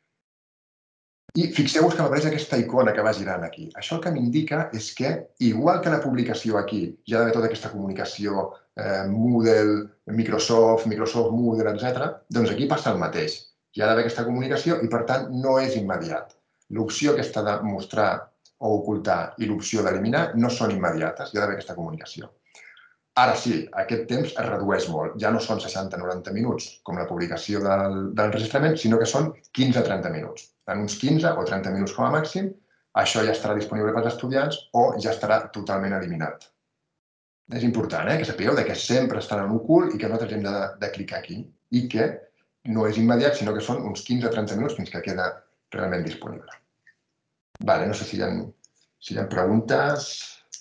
I fixeu-vos que m'apareix aquesta icona que va girant aquí. Això el que m'indica és que, igual que la publicació aquí, hi ha d'haver tota aquesta comunicació Moodle, Microsoft, Moodle, etc., doncs aquí passa el mateix. Hi ha d'haver aquesta comunicació i, per tant, no és immediat. L'opció aquesta de mostrar o ocultar i l'opció d'eliminar no són immediates, hi ha d'haver aquesta comunicació. Ara sí, aquest temps es redueix molt. Ja no són 60-90 minuts, com la publicació de l'enregistrament, sinó que són 15-30 minuts. En uns 15 o 30 minuts com a màxim, això ja estarà disponible pels estudiants o ja estarà totalment eliminat. És important que sapigueu que sempre estan en ocult i que nosaltres hem de clicar aquí i que no és immediat, sinó que són uns 15-30 minuts fins que queda realment disponible. No sé si hi ha preguntes.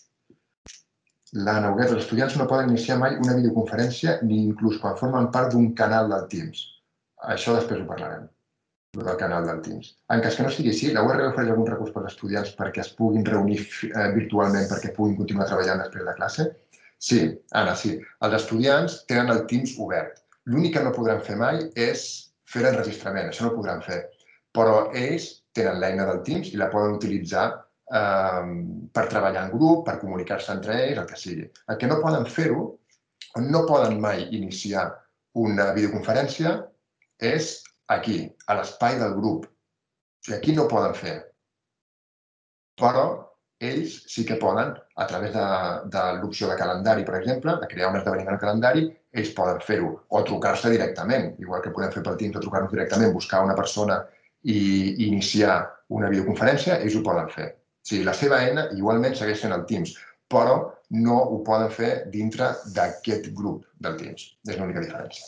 La Noguet, els estudiants no poden iniciar mai una videoconferència ni inclús quan formen part d'un canal del Teams. Això després ho parlarem, del canal del Teams. En cas que no sigui així, la URL ofereix algun recurs per als estudiants perquè es puguin reunir virtualment perquè puguin continuar treballant després de classe? Sí, Anna, sí. Els estudiants tenen el Teams obert. L'únic que no podran fer mai és fer l'enregistrament, això no ho podran fer. Però ells tenen l'eina del Teams i la poden utilitzar per treballar en grup, per comunicar-se entre ells, el que sigui. El que no poden fer-ho, o no poden mai iniciar una videoconferència, és aquí, a l'espai del grup. O sigui, aquí no poden fer. Però ells sí que poden, a través de l'opció de calendari, per exemple, de crear un esdeveniment al calendari, ells poden fer-ho. O trucar-se directament, igual que podem fer pel Teams o trucar-nos directament, buscar una persona i iniciar una videoconferència, ells ho poden fer. O sigui, la seva eina igualment segueix sent el Teams, però no ho poden fer dintre d'aquest grup del Teams. És l'única diferència.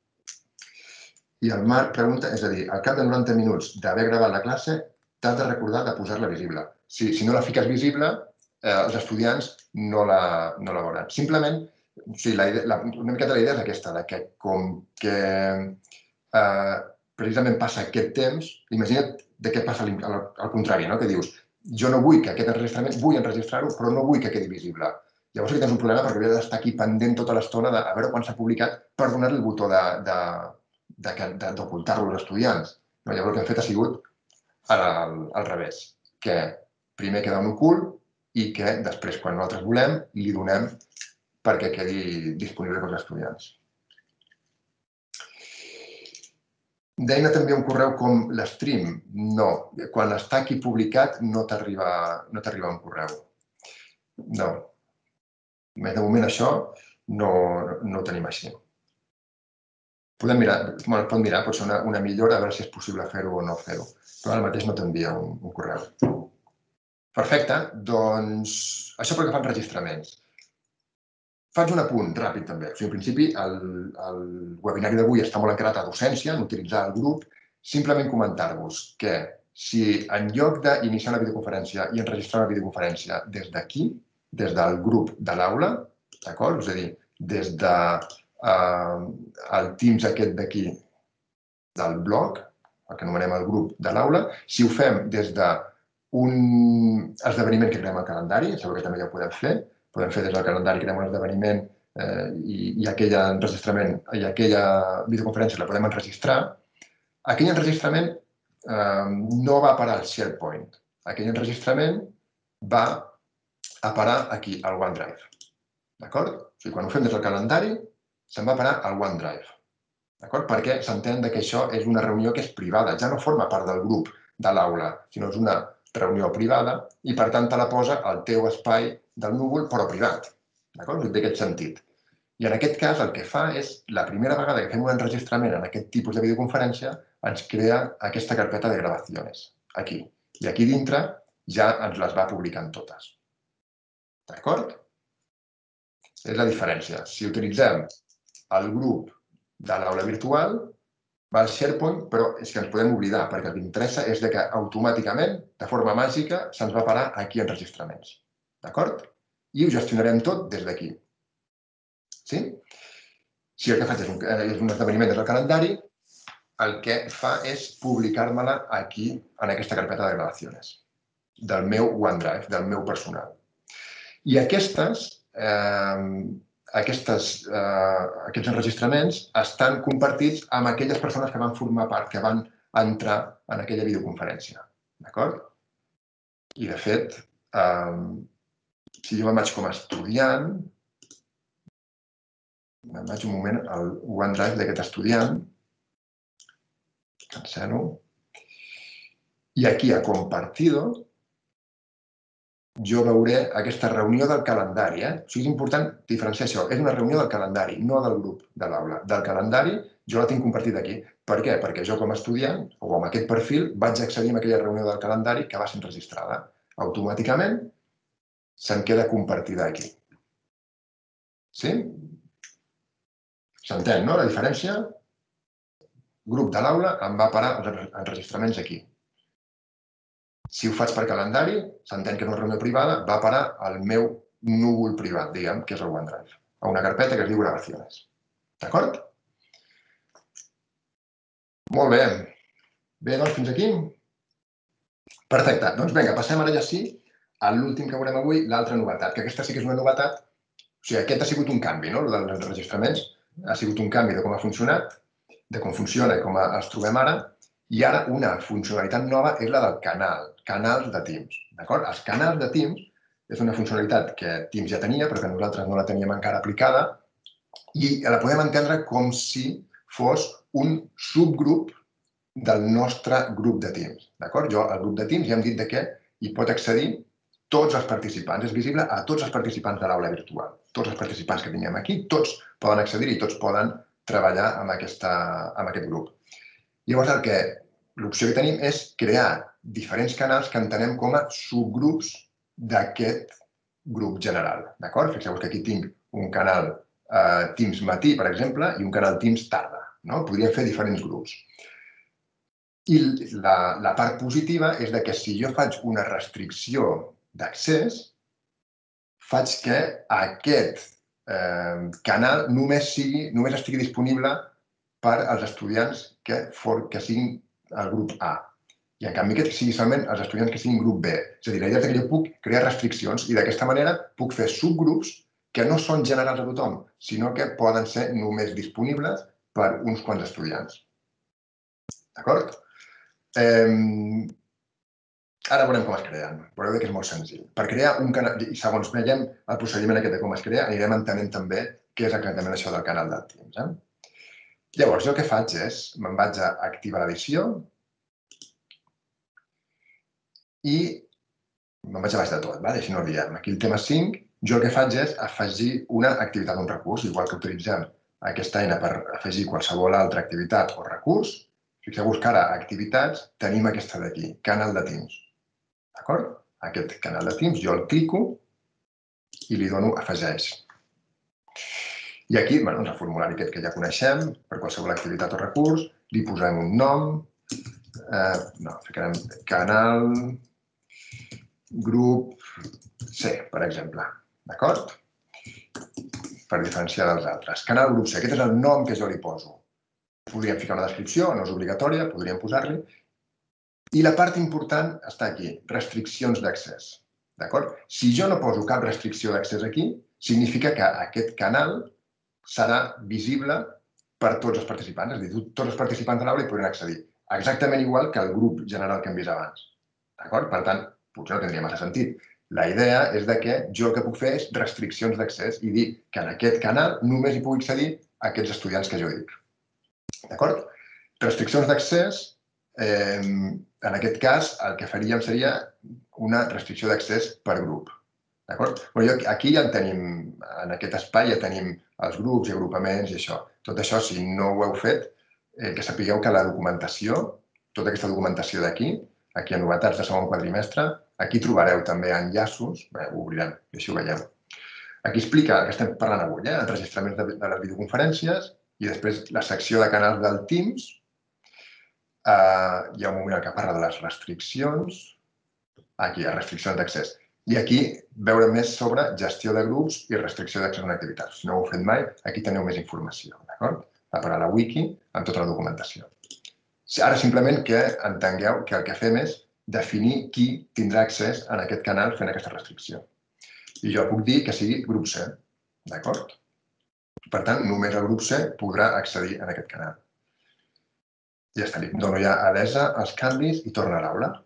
I el Marc pregunta, és a dir, al cap de 90 minuts d'haver gravat la classe, t'has de recordar de posar-la visible. Si no la fiques visible, els estudiants no la veuran. Simplement, una miqueta la idea és aquesta, que com que precisament passa aquest temps, imagina't de què passa al contrari, no? Que dius, jo no vull que aquest enregistrament, vull enregistrar-ho, però no vull que quedi visible. Llavors aquí tens un problema perquè hauria d'estar aquí pendent tota l'estona de a veure quan s'ha publicat per donar-li el botó d'ocultar-lo als estudiants. Llavors el que hem fet ha sigut al revés, que primer queda un ocult i que després, quan nosaltres volem, li donem perquè quedi disponible pels estudiants. Deia també un correu com l'stream. No, quan està aquí publicat no t'arriba un correu. No. De moment això no ho tenim així. Podem mirar, pot mirar, pot ser una millora, a veure si és possible fer-ho o no fer-ho. Però ara mateix no t'envia un correu. Perfecte, doncs això pel que fa als enregistraments. Faig un apunt ràpid també. O sigui, en principi, el webinari d'avui està molt encarat a docència, en utilitzar el grup. Simplement comentar-vos que si en lloc d'iniciar una videoconferència i enregistrar una videoconferència des d'aquí, des del grup de l'aula, d'acord? És a dir, des del Teams aquest d'aquí del blog, el que anomenem el grup de l'aula, si ho fem des d'un esdeveniment que creem al calendari, segur que també ja ho podem fer des del calendari, creem un esdeveniment i aquell enregistrament i aquella videoconferència la podem enregistrar, aquell enregistrament no va a parar al SharePoint. Aquell enregistrament va a parar aquí, al OneDrive. D'acord? O sigui, quan ho fem des del calendari, se'n va parar al OneDrive. D'acord? Perquè s'entén que això és una reunió que és privada, ja no forma part del grup de l'aula, sinó és una reunió privada i, per tant, te la posa al teu espai del núvol, però privat. D'acord? Té aquest sentit. I en aquest cas el que fa és, la primera vegada que fem un enregistrament en aquest tipus de videoconferència, ens crea aquesta carpeta de gravacions, aquí. I aquí dintre ja ens les va publicant totes. D'acord? És la diferència. Si utilitzem el grup de l'aula virtual, va al SharePoint, però és que ens podem oblidar, perquè el que interessa és que automàticament, de forma màgica, se'ns va parar aquí enregistraments. D'acord? I ho gestionarem tot des d'aquí. Sí? Si el que faig és un esdeveniment des del calendari, el que fa és publicar-me-la aquí, en aquesta carpeta de gravacions, del meu OneDrive, del meu personal. I aquests enregistraments estan compartits amb aquelles persones que van formar part, que van entrar en aquella videoconferència. D'acord? I, de fet, si jo me'n vaig com a estudiant, me'n vaig un moment al OneDrive d'aquest estudiant, cancel·lo, i aquí a compartido, jo veuré aquesta reunió del calendari. O sigui, és important diferenciar això. És una reunió del calendari, no del grup de l'aula. Del calendari jo la tinc compartida aquí. Per què? Perquè jo com a estudiant o amb aquest perfil vaig accedir a aquella reunió del calendari que va ser enregistrada. Automàticament se'n queda compartida aquí. Sí? S'entén, no? La diferència? Grup de l'aula em va parar els enregistraments aquí. Si ho faig per calendari, s'entén que és una reunió privada, va parar al meu núvol privat, diguem, que és el OneDrive, a una carpeta que es diu Grabaciones. D'acord? Molt bé. Bé, doncs fins aquí. Perfecte. Doncs vinga, passem ara ja sí a l'últim que veurem avui, l'altra novetat, que aquesta sí que és una novetat. O sigui, aquest ha sigut un canvi, no? El dels enregistraments ha sigut un canvi de com ha funcionat, de com funciona i com els trobem ara, i ara una funcionalitat nova és la del canals de Teams. D'acord? Els canals de Teams és una funcionalitat que Teams ja tenia, però que nosaltres no la teníem encara aplicada, i la podem entendre com si fos un subgrup del nostre grup de Teams. D'acord? Jo, al grup de Teams, ja hem dit que hi pot accedir tots els participants. És visible a tots els participants de l'aula virtual. Tots els participants que tinguem aquí, tots poden accedir i tots poden treballar amb aquest grup. Llavors, l'opció que tenim és crear diferents canals que entenem com a subgrups d'aquest grup general. D'acord? Fixeu-vos que aquí tinc un canal Teams matí, per exemple, i un canal Teams tarda. Podríem fer diferents grups. I la part positiva és que si jo faig una restricció d'accés, faig que aquest canal només estigui disponible per als estudiants que siguin el grup A. I en canvi que sigui solament els estudiants que siguin grup B. És a dir, la idea és que jo puc crear restriccions i d'aquesta manera puc fer subgrups que no són generals a tothom, sinó que poden ser només disponibles per uns quants estudiants. D'acord? Ara veurem com es creen. Veureu que és molt senzill. Per crear un canal, i segons veiem el procediment aquest de com es crea, anirem entenent també què és exactament això del canal de Teams. Llavors, jo el que faig és, me'n vaig a activar l'edició i me'n vaig a baix de tot, així no ho diem. Aquí el tema 5, jo el que faig és afegir una activitat, un recurs, igual que utilitzem aquesta eina per afegir qualsevol altra activitat o recurs. Fixeu-vos que ara a activitats tenim aquesta d'aquí, canal de Teams. D'acord? Aquest canal de Teams jo el clico i li dono afegeix. I aquí, el formulari aquest que ja coneixem, per qualsevol activitat o recurs, li posem un nom, ficarem canal, grup C, per exemple. D'acord? Per diferenciar dels altres. Canal grup C, aquest és el nom que jo li poso. Podríem ficar una descripció, no és obligatòria, podríem posar-li. I la part important està aquí, restriccions d'accés. D'acord? Si jo no poso cap restricció d'accés aquí, significa que aquest canal serà visible per tots els participants. És a dir, tots els participants de l'aula hi podran accedir. Exactament igual que el grup general que hem vist abans. D'acord? Per tant, potser no tindria massa sentit. La idea és que jo el que puc fer és restriccions d'accés i dir que en aquest canal només hi pugui accedir aquests estudiants que jo dic. D'acord? Restriccions d'accés, en aquest cas, el que faríem seria una restricció d'accés per grup. D'acord? Aquí ja en tenim, en aquest espai ja tenim els grups i agrupaments i això. Tot això, si no ho heu fet, que sapigueu que la documentació, tota aquesta documentació d'aquí, aquí a novetats de segon quadrimestre, aquí trobareu també enllaços, ho obrirem i així ho veieu. Aquí explica el que estem parlant avui, enregistraments de les videoconferències i després la secció de canals del Teams. Hi ha un moment en què parla de les restriccions. Aquí, restriccions d'accés. I aquí veure més sobre gestió de grups i restricció d'accés a una activitat. Si no ho heu fet mai, aquí teniu més informació. D'acord? Va per a la wiki amb tota la documentació. Ara simplement que entengueu que el que fem és definir qui tindrà accés en aquest canal fent aquesta restricció. I jo puc dir que sigui grup C. D'acord? Per tant, només el grup C podrà accedir a aquest canal. Ja està, li dono ja adesa als canvis i torna a l'aula.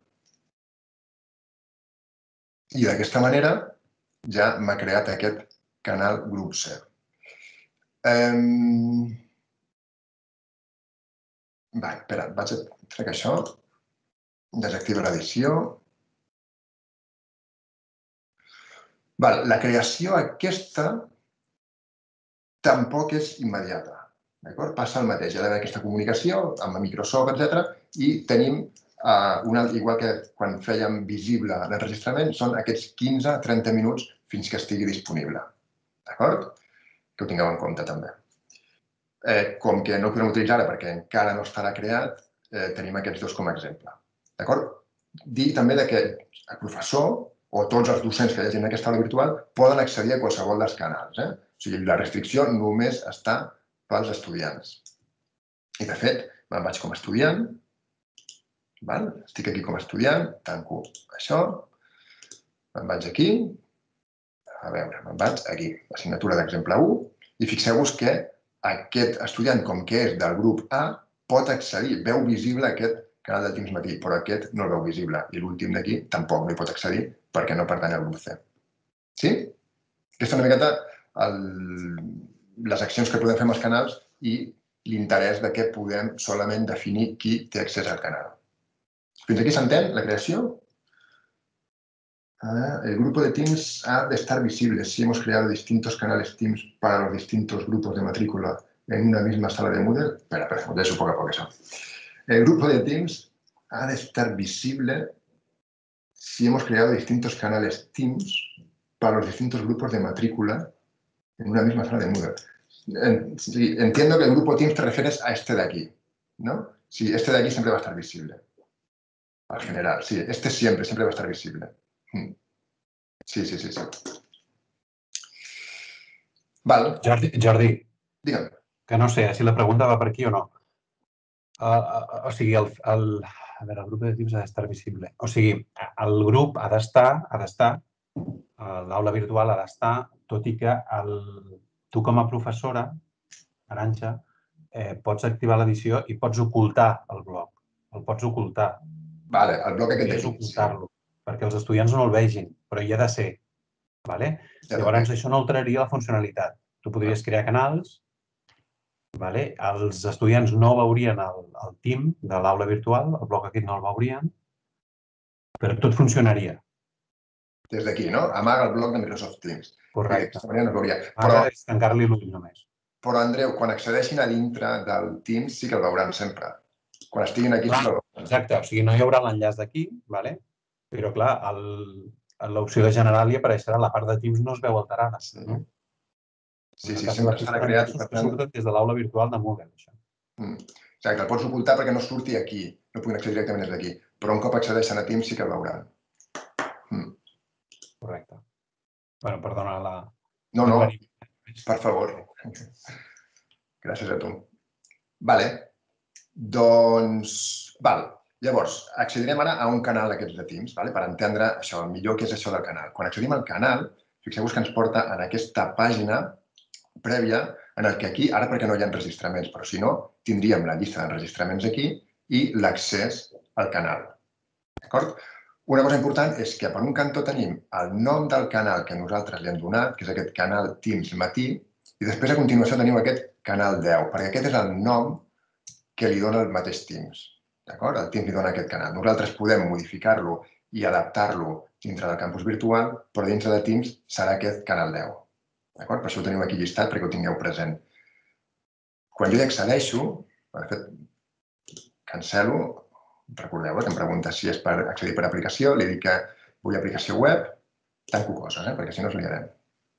I d'aquesta manera ja m'ha creat aquest canal grup C. Espera, vaig a treure això. Desactiva l'edició. La creació aquesta tampoc és immediata. Passa el mateix. Hi ha d'haver aquesta comunicació amb Microsoft, etc. I tenim, igual que quan fèiem visible l'enregistrament, són aquests 15-30 minuts fins que estigui disponible. D'acord? Que ho tingueu en compte també. Com que no ho podem utilitzar ara perquè encara no estarà creat, tenim aquests dos com a exemple. D'acord? Dir també que el professor o tots els docents que hi hagi en aquesta aula virtual poden accedir a qualsevol dels canals. O sigui, la restricció només està pels estudiants. I, de fet, me'n vaig com a estudiant, estic aquí com a estudiant, tanco això, me'n vaig aquí, a veure, me'n vaig aquí, assignatura d'exemple 1, i fixeu-vos que aquest estudiant, com que és del grup A, pot accedir, veu visible aquest canal de Teams Matí, però aquest no el veu visible, i l'últim d'aquí tampoc no hi pot accedir perquè no pertany al grup C. Sí? Aquesta és una miqueta les accions que podem fer amb els canals i l'interès de que podem solament definir qui té accés al canal. Fins aquí s'entén la creació? El grupo de Teams ha de estar visible si hemos creado distintos canales Teams para los distintos grupos de matrícula en una misma sala de Moodle. Espera, de eso poco a poco eso. El grupo de Teams ha de estar visible si hemos creado distintos canales Teams para los distintos grupos de matrícula en una misma sala de Moodle. Sí, entiendo que el grupo Teams te refieres a este de aquí, ¿no? Sí, este de aquí siempre va a estar visible. Al general, sí, este siempre va a estar visible. Sí. Val. Jordi, Digue'm. que no sé si la pregunta va per aquí o no. O sigui, a veure, el grup de Teams ha d'estar visible. O sigui, el grup ha d'estar, l'aula virtual ha d'estar, tot i que tu com a professora, Arantxa, pots activar l'edició i pots ocultar el bloc. El pots ocultar. Vale, el bloc aquest d'aquí. Ocultar-lo, perquè els estudiants no el vegin, però hi ha de ser. Llavors, això no alteraria la funcionalitat. Tu podries crear canals, els estudiants no veurien el team de l'aula virtual, el bloc aquest no el veurien, però tot funcionaria. Des d'aquí, no? Amaga el bloc de Microsoft Teams. Correcte. Però és tancar-li l'ull només. Però, Andreu, quan accedeixin a dintre del Teams sí que el veuran sempre. Quan estiguin aquí sí que el veuran. Exacte, o sigui, no hi haurà l'enllaç d'aquí, però clar, l'opció de general hi apareixerà, la part de Teams no es veu alterada. Sí, sempre estarà creat. Surten des de l'aula virtual de Moodle, això. Exacte, el pots ocultar perquè no surti aquí, no puguin accedir directament des d'aquí, però un cop accedeixen a Teams sí que el veuran. Correcte. Bueno, perdona la... No, per favor. Gràcies a tu. Vale. Doncs, llavors, accedirem ara a un canal d'aquests de Teams, per entendre això, millor què és això del canal. Quan accedim al canal, fixeu-vos que ens porta en aquesta pàgina prèvia en el que aquí, ara perquè no hi ha enregistraments, però si no, tindríem la llista d'enregistraments aquí i l'accés al canal. D'acord? Una cosa important és que per un cantó tenim el nom del canal que nosaltres li hem donat, que és aquest canal Teams Matí, i després a continuació tenim aquest canal 10, perquè aquest és el nom que li dona el mateix Teams. D'acord? El Teams li dona aquest canal. Nosaltres podem modificar-lo i adaptar-lo dintre del campus virtual, però dintre de Teams serà aquest canal 10. D'acord? Per això ho teniu aquí llistat, perquè ho tingueu present. Quan jo hi accedeixo, de fet, cancelo, recordeu que em pregunta si és per accedir per aplicació, li dic que vull aplicació web, tanco coses, perquè si no es liarem.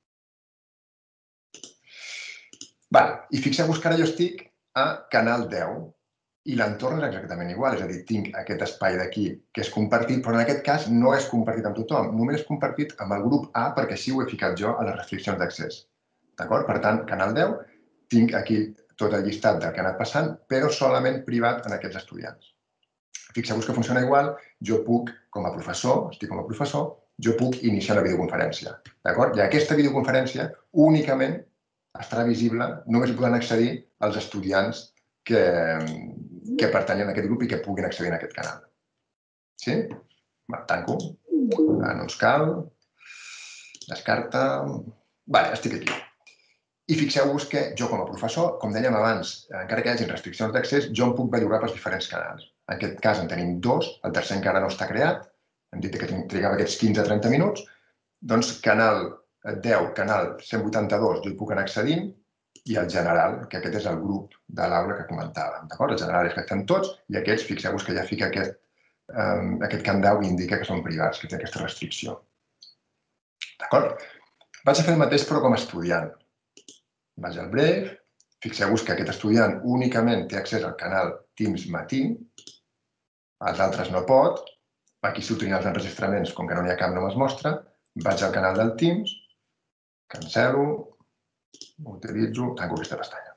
I fixeu-vos que ara jo estic a canal 10 i l'entorn és exactament igual, és a dir, tinc aquest espai d'aquí que és compartit, però en aquest cas no és compartit amb tothom, només és compartit amb el grup A perquè així ho he ficat jo a les restriccions d'accés. D'acord? Per tant, canal 10, tinc aquí tot el llistat del que ha anat passant, però solament privat en aquests estudiants. Fixeu-vos que funciona igual, jo puc, com a professor, estic com a professor, jo puc iniciar una videoconferència. D'acord? I aquesta videoconferència únicament estarà visible, només hi poden accedir els estudiants que pertanyen a aquest grup i que puguin accedir a aquest canal. Sí? Tanco. No ens cal. Descarta. Estic aquí. I fixeu-vos que jo com a professor, com dèiem abans, encara que hi hagi restriccions d'accés, jo em puc bellugar pels diferents canals. En aquest cas en tenim 2, el tercer encara no està creat, hem dit que trigava aquests 15-30 minuts, doncs canal 10, canal 182, jo hi puc anar accedint, i el general, que aquest és el grup de l'aula que comentàvem. D'acord? El general és que estem tots i aquests, fixeu-vos que ja fica aquest camp 10 que indica que són privats, que té aquesta restricció. D'acord? Vaig a fer el mateix però com a estudiant. Vaig al Brave, fixeu-vos que aquest estudiant únicament té accés al canal Teams Matí, els altres no pot, aquí s'utilitzen els enregistraments, com que no n'hi ha cap no me'ls mostra, vaig al canal del Teams, cancel·lo, utilitzo, tanco aquesta pestanya.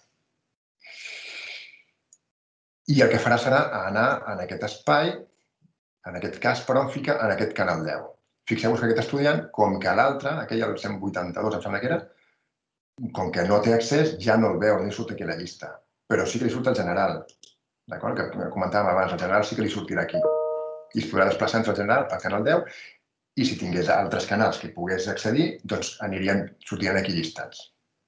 I el que farà serà anar en aquest espai, en aquest cas, però em fica en aquest canal 10. Fixeu-vos que aquest estudiant, com que l'altre, aquell el 182, em sembla que era, com que no té accés, ja no el veu, no li surt aquí a la llista. Però sí que li surt al general. D'acord? Que comentàvem abans, el general sí que li sortirà aquí. I es podrà desplaçar entre el general al canal 10 i si tingués altres canals que hi pogués accedir, doncs sortirien aquí llistats.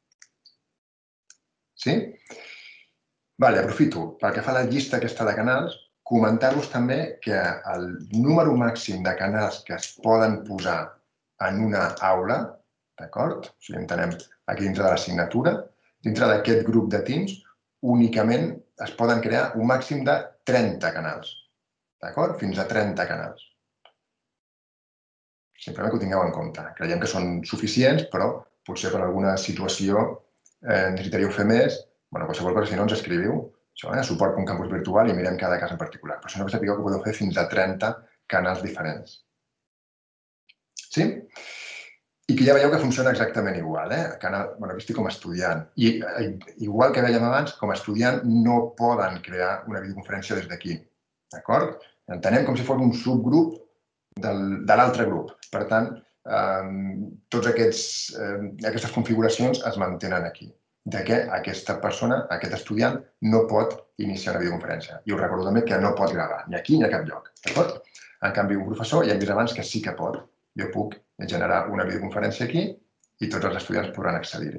Sí? Vale, aprofito, pel que fa a la llista aquesta de canals, comentar-vos també que el número màxim de canals que es poden posar en una aula, d'acord? O sigui, entenem aquí dintre de l'assignatura, dintre d'aquest grup de Teams, únicament es poden crear un màxim de 30 canals, d'acord? Fins a 30 canals. Simplement que ho tingueu en compte. Creiem que són suficients, però potser per alguna situació necessitaríeu fer més. Bueno, qualsevol cosa, si no, ens escriviu. Això, suport un campus virtual i mirem cada cas en particular. Però si no, que sapigueu que podeu fer fins a 30 canals diferents. Sí? I que ja veieu que funciona exactament igual. Aquí estic com a estudiant. I igual que dèiem abans, com a estudiant no poden crear una videoconferència des d'aquí. D'acord? Entenem com si fos un subgrup de l'altre grup. Per tant, totes aquestes configuracions es mantenen aquí, de que aquesta persona, aquest estudiant, no pot iniciar una videoconferència. I us recordo també que no pot gravar, ni aquí ni a cap lloc. D'acord? En canvi, un professor, ja hem vist abans que sí que pot. Jo puc generar una videoconferència aquí i tots els estudiants podran accedir-hi.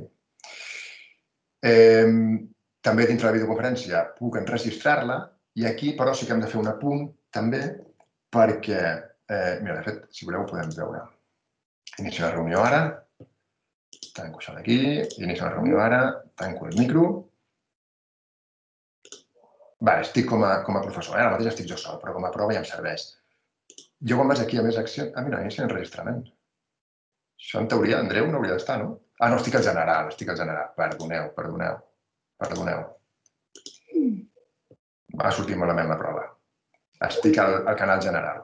També dintre de la videoconferència puc enregistrar-la i aquí, però, sí que hem de fer un apunt també perquè, mira, de fet, si voleu ho podem veure. Inicio la reunió ara, tanco això d'aquí, inicio la reunió ara, tanco el micro. Vale, estic com a professor, ara mateix estic jo sol, però com a prova ja em serveix. Jo quan vaig aquí a més acció... Ah, mira, inicio l'enregistrament. Això en teoria, Andreu, no hauria d'estar, no? Ah, no, estic al general, Perdoneu. Va sortir malament la prova. Estic al canal general.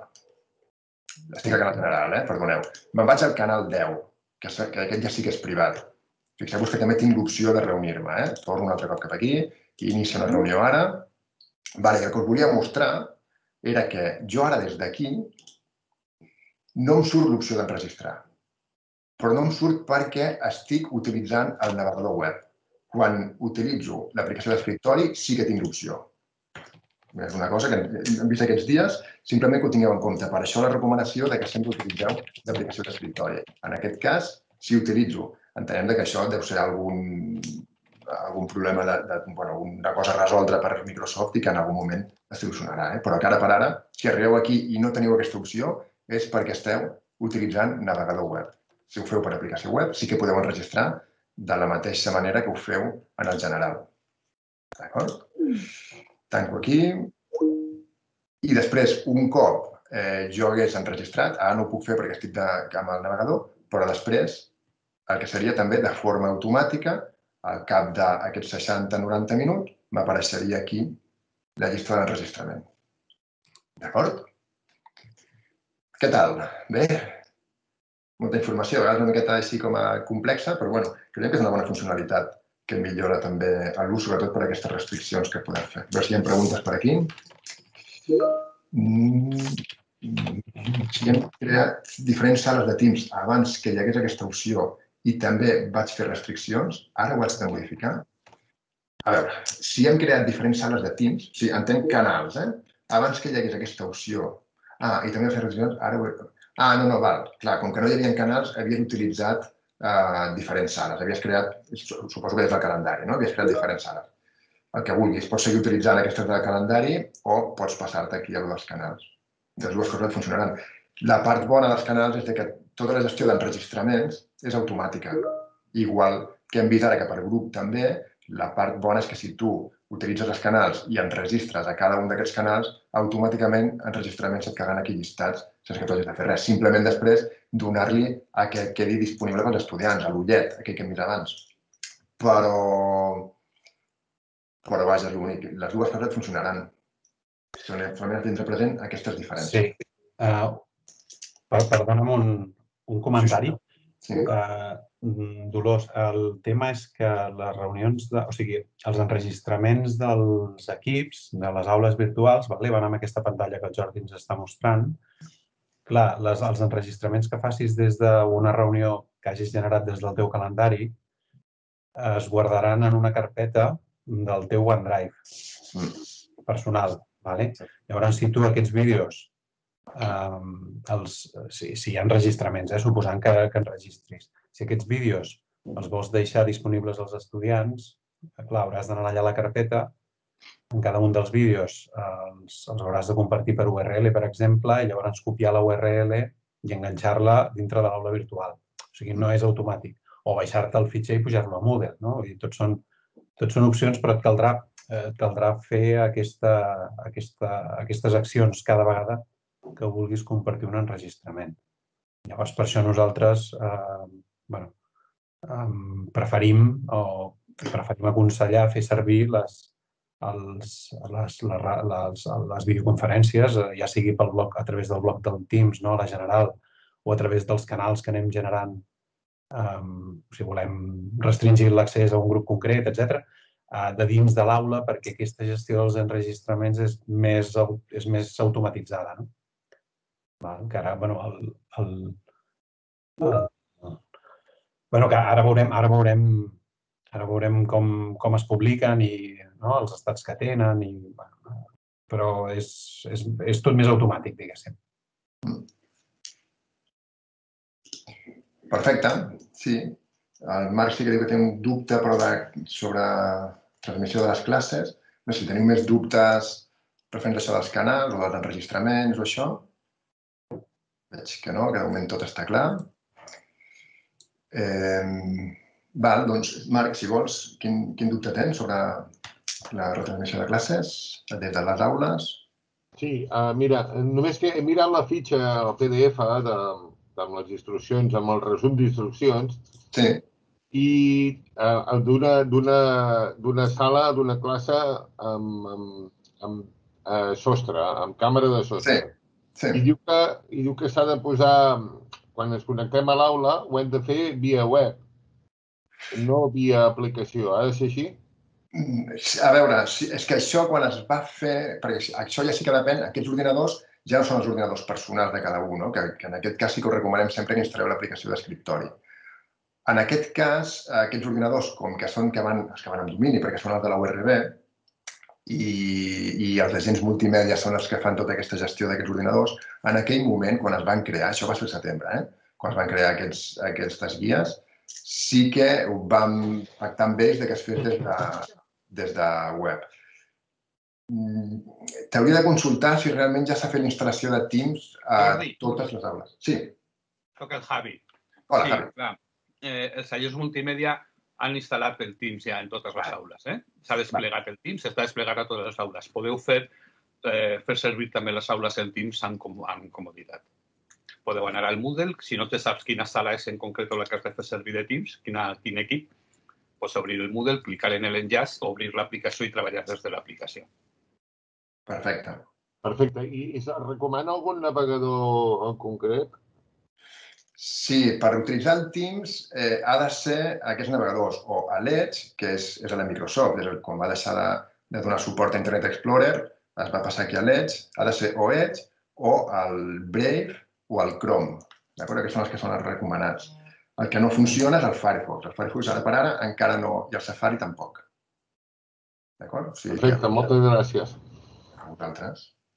Perdoneu. Me'n vaig al canal 10, que aquest ja sí que és privat. Fixeu-vos que també tinc l'opció de reunir-me. Torno un altre cop cap aquí, inicio la reunió ara. Vale, el que us volia mostrar era que jo ara des d'aquí no em surt l'opció d'enregistrar. Però no em surt perquè estic utilitzant el navegador web. Quan utilitzo l'aplicació d'escriptori sí que tinc l'opció. És una cosa que hem vist aquests dies, simplement que ho tingueu en compte. Per això la recomanació que sempre utilitzeu l'aplicació d'escriptori. En aquest cas, si utilitzo, entenem que això deu ser algun problema, una cosa a resoldre per Microsoft i que en algun moment es solucionarà. Però que ara per ara, si arribeu aquí i no teniu aquesta opció, és perquè esteu utilitzant navegador web. Si ho feu per aplicació web, sí que podeu enregistrar de la mateixa manera que ho feu en el general. D'acord? Tanco aquí. I després, un cop jo hagués enregistrat, ara no ho puc fer perquè estic amb el navegador, però després, el que seria també de forma automàtica, al cap d'aquests 60-90 minuts, m'apareixeria aquí la llista d'enregistrament. D'acord? Què tal? Bé? Molta informació, a vegades una miqueta així com a complexa, però bueno, creiem que és una bona funcionalitat que millora també l'ús, sobretot per aquestes restriccions que podem fer. A veure si hi ha preguntes per aquí. Si hem creat diferents sales de Teams abans que hi hagués aquesta opció i també vaig fer restriccions, ara ho haig de modificar. A veure, si hem creat diferents sales de Teams, o sigui, entenc canals, abans que hi hagués aquesta opció, i també fer restriccions, ara ho he... no, val. Clar, com que no hi havia canals, havies utilitzat diferents sales. Havies creat, suposo que des del calendari, no? Havies creat diferents sales. El que vulguis. Pots seguir utilitzant aquestes del calendari o pots passar-te aquí a dels canals. Les dues coses funcionaran. La part bona dels canals és que tota la gestió d'enregistraments és automàtica. Igual que hem vist ara que per grup també, la part bona és que si tu utilitzes els canals i enregistres a cada un d'aquests canals, automàticament enregistraments et quedaran aquí llistats sense que tu hagis de fer res. Simplement després donar-li a que quedi disponible pels estudiants, a l'ullet, aquell que hem vist abans. Però vaja, és l'únic. Les dues coses funcionaran. Solament has de tindre present aquestes diferències. Sí. Perdona'm un comentari. Sí. Dolors, el tema és que les reunions, o sigui, els enregistraments dels equips, de les aules virtuals, van amb aquesta pantalla que el Jordi ens està mostrant. Clar, els enregistraments que facis des d'una reunió que hagis generat des del teu calendari es guardaran en una carpeta del teu OneDrive personal. Llavors, si tu aquests vídeos, si hi ha enregistraments, suposant que enregistris, si aquests vídeos els vols deixar disponibles als estudiants, clar, hauràs d'anar allà a la carpeta, en cada un dels vídeos els hauràs de compartir per URL, per exemple, i llavors copiar la URL i enganxar-la dintre de l'aula virtual. O sigui, no és automàtic. O baixar-te el fitxer i pujar-lo a Moodle, no? Tots són opcions, però et caldrà fer aquestes accions cada vegada que vulguis compartir un enregistrament. Llavors, per això nosaltres preferim aconsellar fer servir les videoconferències, ja sigui pel blog, a través del blog del Teams, a la general, o a través dels canals que anem generant, si volem restringir l'accés a un grup concret, etc., de dins de l'aula, perquè aquesta gestió dels enregistraments és més automatitzada. Que ara, ara veurem com es publiquen i els estats que tenen, però és tot més automàtic, diguéssim. Perfecte, sí. El Marc sí que diu que té un dubte sobre transmissió de les classes. No sé si teniu més dubtes referents a això dels canals o dels enregistraments o això. Veig que no, que de moment tot està clar. Doncs, Marc, si vols, quin dubte tens sobre la retransmissió de classes des de les aules? Sí, mira, només que he mirat la fitxa, el PDF, amb les instruccions, amb el resum d'instruccions, sí. I d'una sala, d'una classe amb sostre, amb càmera de sostre. Sí. I diu que s'ha de posar, quan ens connectem a l'aula, ho hem de fer via web, no via aplicació. Ha de ser així? A veure, és que això quan es va fer, perquè això ja sí que depèn, aquests ordinadors ja no són els ordinadors personals de cada un, que en aquest cas sí que us recomanem sempre que instal·leu l'aplicació d'escriptori. En aquest cas, aquests ordinadors, com que són els que van amb domini, perquè són els de la URB, i els agents multimèdia són els que fan tota aquesta gestió d'aquests ordinadors, en aquell moment, quan es van crear, això va ser al setembre, quan es van crear aquestes guies, sí que ho vam pactar amb ells que es fes des de web. T'hauria de consultar si realment ja s'ha fet l'instal·lació de Teams a totes les aules. Sí. Soc el Javi. Hola, Javi. Clar. Els agents multimèdia han instal·lat el Teams ja en totes les aules. S'ha desplegat el Teams, està desplegat a totes les aules. Podeu fer servir també les aules el Teams amb comoditat. Podeu anar al Moodle, si no te saps quina sala és en concret la que has de fer servir de Teams, quin equip, pots obrir el Moodle, clicar en l'enllaç, obrir l'aplicació i treballar des de l'aplicació. Perfecte. Perfecte. I es recomana algun navegador en concret? Sí, per utilitzar el Teams ha de ser aquests navegadors, o l'Edge, que és el de Microsoft, quan va deixar de donar suport a Internet Explorer, es va passar aquí a l'Edge, ha de ser o Edge, o el Brave, o el Chrome, d'acord? Aquests són els que són els recomanats. El que no funciona és el Firefox. El Firefox ara per ara encara no, i el Safari tampoc. D'acord? Perfecte, moltes gràcies. A vosaltres.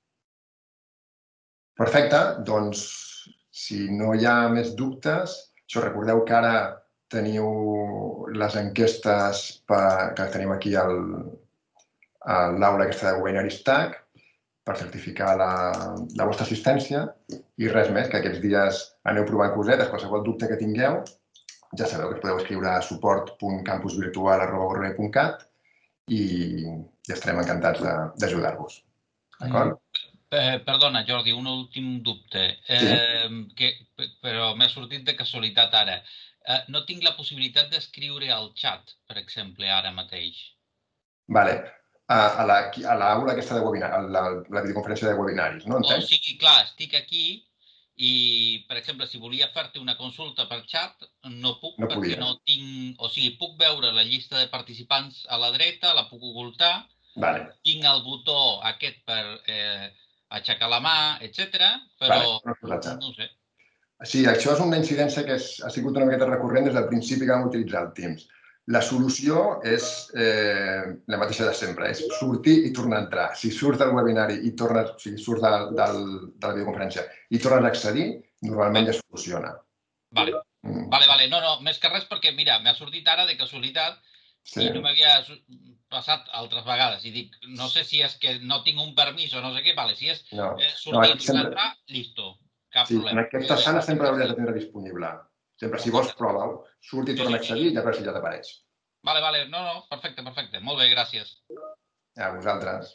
Perfecte, doncs, si no hi ha més dubtes, recordeu que ara teniu les enquestes que teniu aquí a l'aula aquesta de Webinar Stack per certificar la vostra assistència i res més, que aquests dies aneu provant cosetes, qualsevol dubte que tingueu, ja sabeu que us podeu escriure a suport.campusvirtual@urb.cat i estarem encantats d'ajudar-vos. D'acord? Perdona, Jordi, un últim dubte, però m'ha sortit de casualitat ara. No tinc la possibilitat d'escriure al xat, per exemple, ara mateix. Vale. a l'aula aquesta de webinar, a la videoconferència de webinaris, no? O Entens? sigui, clar, estic aquí i, per exemple, si volia fer-te una consulta per xat, no puc No perquè podies. no tinc... O sigui, puc veure la llista de participants a la dreta, la puc ocultar, Vale. tinc el botó aquest per aixecar la mà, etc. Però Vale, no has posat no ho sé. Sí, això és una incidència que ha sigut una miqueta recurrent des del principi que vam utilitzar el Teams. La solució és la mateixa de sempre, és sortir i tornar a entrar. Si surts del webinari i tornes, o sigui, surts de la videoconferència i tornes a accedir, normalment ja es soluciona. Vale. Vale. No, més que res perquè, mira, m'ha sortit ara de casualitat i no m'havia passat altres vegades. I dic, no sé si és que no tinc un permís o no sé què, vale, si és sortir i entrar, listo. Cap problema. En aquesta sala sempre hauries de tenir disponible. Sempre, si vols, prova-ho. Surt i torna a accedir i a veure si ja t'apareix. Vale. No, perfecte. Molt bé, gràcies. A vosaltres.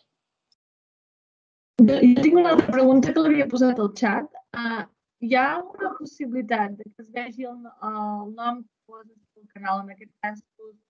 Jo tinc una altra pregunta que l'havia posat al xat. Hi ha una possibilitat que es vegi el nom que poses del canal, en aquest cas,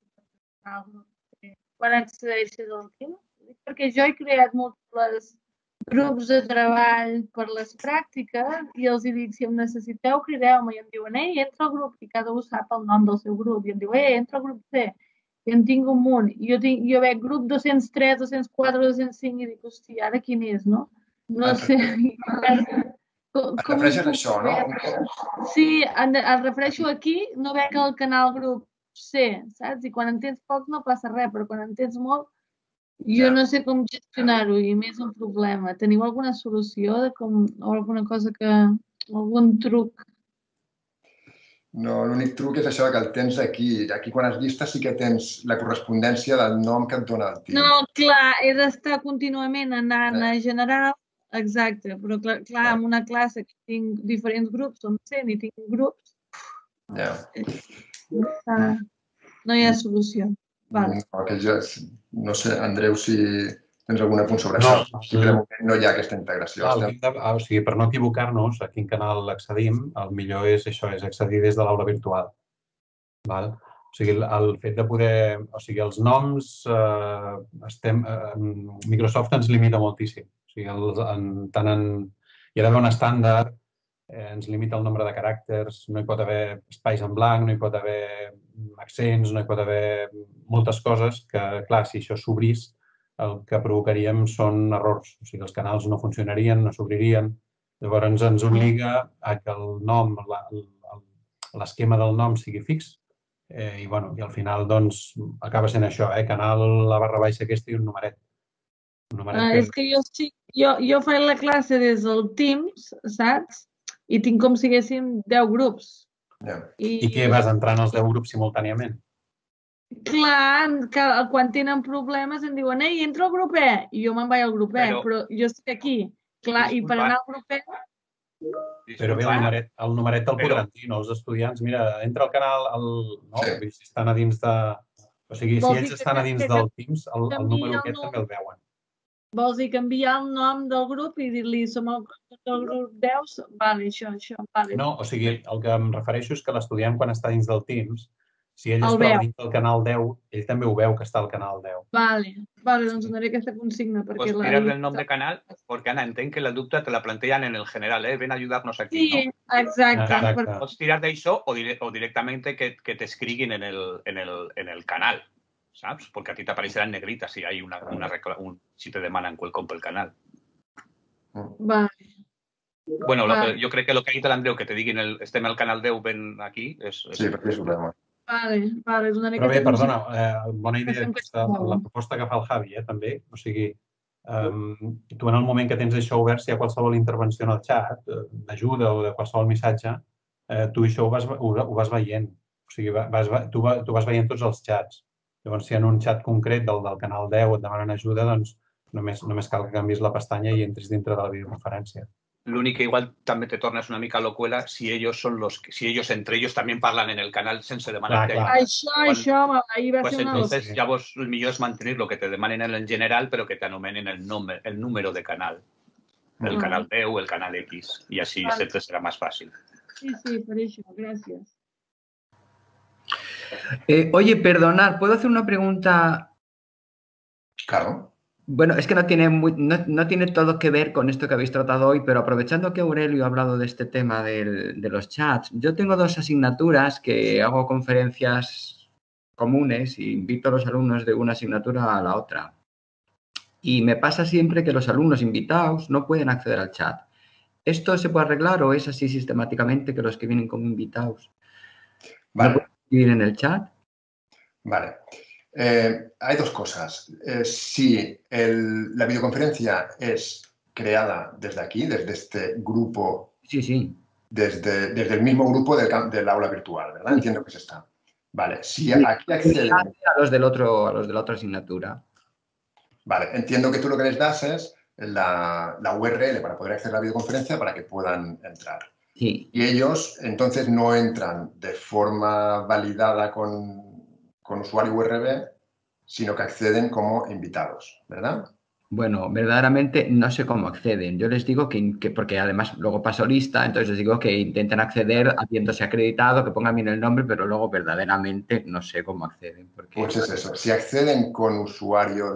quan accedeixes al Teams? Perquè jo he creat múltiples grups de treball per les pràctiques i els dic, si em necessiteu, crideu-me. I em diuen, entra al grup, i cada un sap el nom del seu grup. I em diu, entra al grup C. I en tinc un munt. Jo veig grup 203, 204, 205 i dic, hòstia, ara quin és, no? No sé. Et refereixes a això, no? Sí, el refereixo aquí, no veig el canal grup C, saps? I quan en tens pocs no passa res, però quan en tens molt, jo no sé com gestionar-ho i més un problema. Teniu alguna solució o alguna cosa algun truc? No, l'únic truc és això que el tens aquí. Aquí quan es llista sí que tens la correspondència del nom que et dona el Teams. No, clar, he d'estar contínuament anant a general, exacte, però clar, en una classe que tinc diferents grups, som 100 i tinc grups, no hi ha solució. No sé, Andreu, si tens algun apunt sobre això. Sí que de moment no hi ha aquesta integració. O sigui, per no equivocar-nos a quin canal accedim, el millor és això, és accedir des de l'aula virtual. O sigui, el fet de poder... O sigui, els noms... Microsoft ens limita moltíssim. O sigui, hi ha d'haver un estàndard, ens limita el nombre de caràcters, no hi pot haver espais en blanc, no hi pot haver accents, no hi pot haver moltes coses que, clar, si això s'obrís, el que provocaríem són errors. O sigui, els canals no funcionarien, no s'obririen. Llavors ens obliga a que el nom, l'esquema del nom sigui fix i al final doncs acaba sent això, canal / aquesta i un numeret. És que jo faig la classe des del Teams, saps? I tinc com si haguéssim 10 grups. I què, vas entrant als 10 grups simultàniament? Clar, quan tenen problemes em diuen, entra al grup E, i jo me'n vaig al grup E, però jo estic aquí. Clar, i per anar al grup E... Però bé, el numeret te'l podran dir, no? Els estudiants, mira, entra al canal, si estan a dins de... O sigui, si ells estan a dins del Teams, el número aquest també el veuen. Vols dir canviar el nom del grup i dir-li som el grup 10? Vale, això. No, o sigui, el que em refereixo és que l'estudiant quan està dins del Teams, si ell es troba dins del canal 10, ell també ho veu que està al canal 10. Vale, doncs donaré aquesta consigna. Pues tirar el nom de canal, porque Ana, entenc que la dubte te la plantean en el general, ven a ayudarnos aquí, sí, ¿no? Exacte. Pots tirar d'això o directamente que t'escriguin en el canal, ¿sabes? Porque a ti te aparecerá en negrita si hay si te demanan quelcom pel canal. Vale. Bueno, jo crec que el que ha dit l'Andreu, que te diguin estem al canal 10, ven aquí, és... Sí, perquè és un problema. Vale, però bé, perdona, bona idea la proposta que fa el Javi, també. O sigui, tu en el moment que tens això obert, si hi ha qualsevol intervenció en el xat, d'ajuda o de qualsevol missatge, tu això ho vas veient. O sigui, tu vas veient tots els xats. Llavors, si en un xat concret del canal 10 et demanen ajuda, doncs només cal que canvis la pestanya i entris dintre de la videoconferència. L'únic que igual també te tornes una mica locuela si ellos entre ellos también parlan en el canal sense demanar. Això, ahir va ser una locura. Entonces, llavors, el millor és mantenir lo que te demanen en el general, però que t'anomenen el número de canal. El canal 10, el canal X, y así te será más fácil. Sí, por eso, gracias. Oye, perdonad, ¿puedo hacer una pregunta? Claro. Bueno, es que no tiene todo que ver con esto que habéis tratado hoy, pero aprovechando que Aurelio ha hablado de este tema de los chats, yo tengo 2 asignaturas que hago conferencias comunes y invito a los alumnos de una asignatura a la otra. Y me pasa siempre que los alumnos invitados no pueden acceder al chat. ¿Esto se puede arreglar o es así sistemáticamente que los que vienen como invitados no pueden escribir en el chat? Vale. Hay 2 cosas. Si la videoconferencia es creada desde aquí, desde este grupo, Sí. desde el mismo grupo del aula virtual, ¿verdad? Entiendo que se está. Vale, si aquí acceden... A los de la otra asignatura. Vale, entiendo que tú lo que les das es la URL para poder acceder a la videoconferencia para que puedan entrar. Sí. Y ellos, entonces, no entran de forma validada con usuario URB, sino que acceden como invitados, ¿verdad? Bueno, verdaderamente no sé cómo acceden. Yo les digo que porque además luego paso lista, entonces les digo que intenten acceder habiéndose acreditado, que pongan bien el nombre, pero luego verdaderamente no sé cómo acceden. Porque... Pues es eso. Si acceden con usuario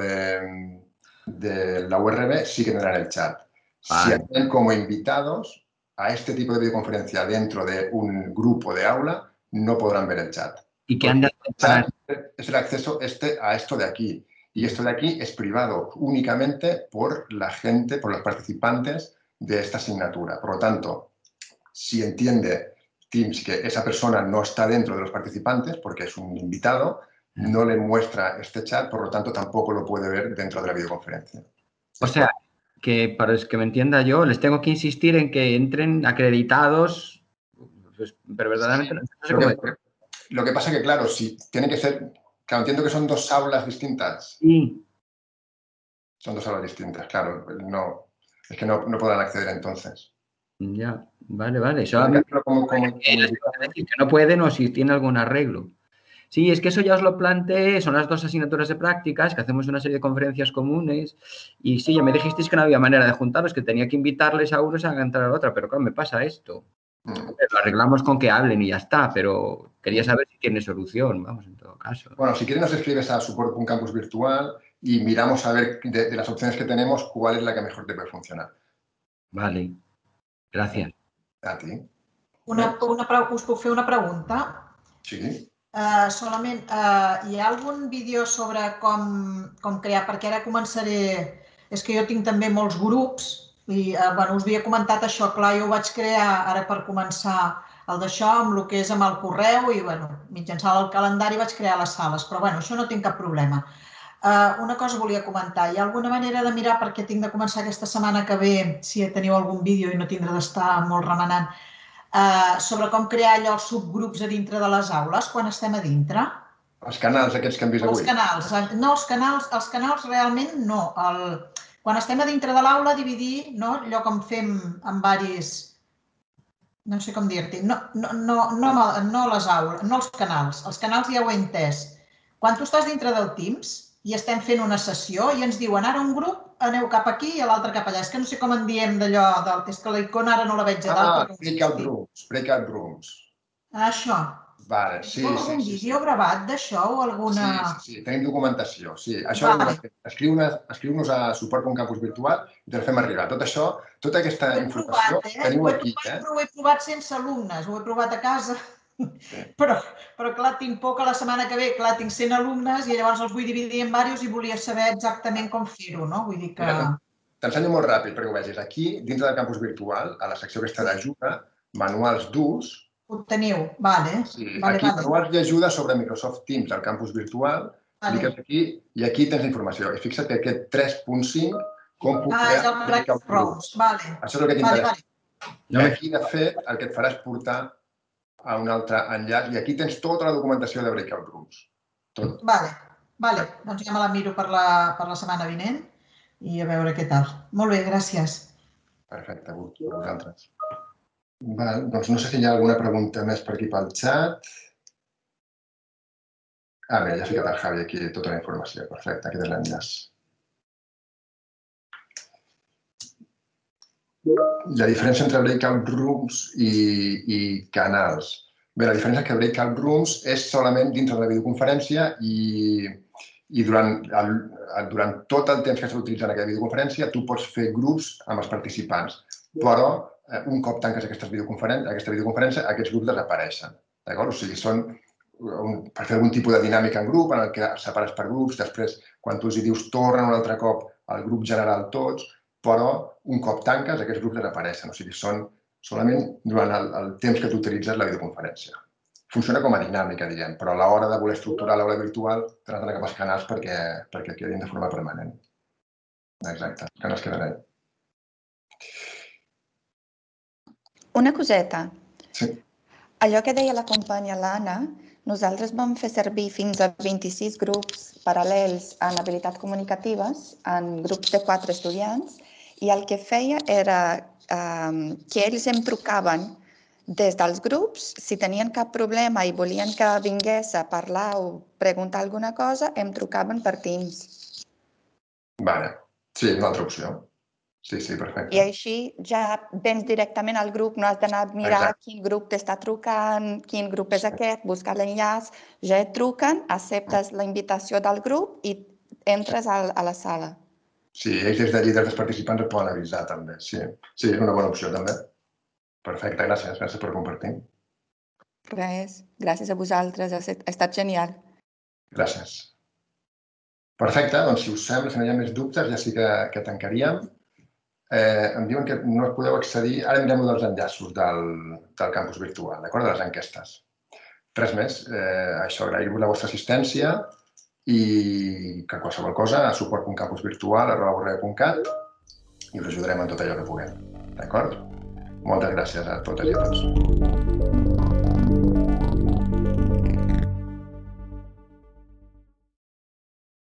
de la URB, sí que tendrán el chat. Si acceden como invitados a este tipo de videoconferencia dentro de un grupo de aula, no podrán ver el chat. ¿Y qué han de hacer? Es el acceso a esto de aquí. Y esto de aquí es privado únicamente por la gente, por los participantes de esta asignatura. Por lo tanto, si entiende Teams que esa persona no está dentro de los participantes porque es un invitado, no le muestra este chat, por lo tanto tampoco lo puede ver dentro de la videoconferencia. O sea, que para que me entienda yo, les tengo que insistir en que entren acreditados, pues, pero verdaderamente no sé cómo... Lo que pasa es que, claro, si tiene que ser... Claro, entiendo que son 2 aulas distintas. Sí. Son 2 aulas distintas, claro. No, es que no podrán acceder entonces. Ya, vale. Solamente que no pueden o si tiene algún arreglo. Sí, es que eso ya os lo planteé, son las 2 asignaturas de prácticas, que hacemos una serie de conferencias comunes y sí, ya me dijisteis que no había manera de juntarlos, que tenía que invitarles a unos a entrar a la otra, pero claro, me pasa esto. Lo arreglamos con que hablen y ya está, pero quería saber si tiene solución, vamos, en todo caso. Bueno, si quieres nos escribes a support.campus virtual y miramos a ver de las opciones que tenemos cuál es la que mejor te puede funcionar. Vale, gràcies. A ti. Us puc fer una pregunta? Sí. Solament, hi ha algun vídeo sobre com crear? Perquè ara començaré... És que jo tinc també molts grups i us havia comentat això. Clar, jo ho vaig crear ara per començar el d'això amb el que és amb el correu i mitjançant el calendari vaig crear les sales. Però això no tinc cap problema. Una cosa volia comentar. Hi ha alguna manera de mirar, perquè tinc de començar aquesta setmana que ve, si teniu algun vídeo i no tindré d'estar molt remenant, sobre com crear allò els subgrups a dintre de les aules quan estem a dintre? Els canals aquests que hem vist avui? Els canals. No, els canals realment no. Quan estem a dintre de l'aula, dividir, allò com fem amb varis... No sé com dir-t'hi. No les aules, no els canals. Els canals ja ho he entès. Quan tu estàs dintre del Teams i estem fent una sessió i ens diuen ara un grup, aneu cap aquí i l'altre cap allà. És que no sé com en diem d'allò, és que la icona ara no la veig a dalt. Breakout rooms. Això. Vale, sí. Algun vídeo gravat d'això o alguna... Sí, tenim documentació, sí. Això escriu-nos a support.campus virtual i te la fem arribar. Tot això, tota aquesta informació teniu aquí. Ho he provat sense alumnes, ho he provat a casa. Però clar, tinc por que la setmana que ve, clar, tinc 100 alumnes i llavors els vull dividir en diversos i volia saber exactament com fer-ho, no? Vull dir que... T'ensenyo molt ràpid perquè ho vegis. Aquí, dintre del campus virtual, a la secció aquesta d'ajuda, manuals d'ús. Ho teniu, vale. Aquí, manuals d'ajuda sobre Microsoft Teams al campus virtual, cliques aquí i aquí tens la informació. I fixa't que aquest 3.5, com puc crear breakout rooms. Això és el que t'interessa. I aquí, de fet, el que et farà és portar a un altre enllaç i aquí tens tota la documentació de breakout rooms. Vale. Doncs ja me la miro per la setmana vinent i a veure què tal. Molt bé, gràcies. Perfecte, a vosaltres. Doncs no sé si hi ha alguna pregunta més per aquí pel xat. Bé, ja ha ficat el Javi aquí tota la informació. Perfecte, aquí tens l'enllaç. La diferència entre breakout rooms i canals. Bé, la diferència és que breakout rooms és solament dintre de la videoconferència i I durant tot el temps que estàs utilitzant aquesta videoconferència, tu pots fer grups amb els participants, però un cop tanques aquesta videoconferència, aquests grups desapareixen. D'acord? O sigui, són per fer algun tipus de dinàmica en grup, en el que separes per grups, després, quan tu els dius tornen un altre cop al grup general tots, però un cop tanques, aquests grups desapareixen. O sigui, són solament durant el temps que tu utilitzes la videoconferència. Funciona com a dinàmica, diguem, però a l'hora de voler estructurar l'aula virtual t'has d'anar cap als canals perquè quedin de forma permanent. Exacte, els canals queden allà. Una coseta. Sí. Allò que deia la companya l'Anna, nosaltres vam fer servir fins a 26 grups paral·lels en habilitats comunicatives, en grups de 4 estudiants, i el que feia era que ells em trucaven des dels grups, si tenien cap problema i volien que vingués a parlar o preguntar alguna cosa, em trucaven per Teams. Vale. Sí, una altra opció. Sí, perfecte. I així ja vens directament al grup, no has d'anar a mirar quin grup t'està trucant, quin grup és aquest, buscar l'enllaç, ja et truquen, acceptes la invitació del grup i entres a la sala. Sí, ells des d'allí dels participants et poden avisar també. Sí, és una bona opció també. Perfecte, gràcies per compartir. Res, gràcies a vosaltres, ha estat genial. Gràcies. Perfecte, doncs si us sembla, si no hi ha més dubtes, ja sí que tancaríem. Em diuen que no podeu accedir, ara mirem dels enllaços del campus virtual, d'acord? De les enquestes. Res més, això, agrair-vos la vostra assistència i que qualsevol cosa a suport.campusvirtual@borrego.cat i us ajudarem en tot allò que puguem, d'acord? Moltes gràcies a totes i a tots.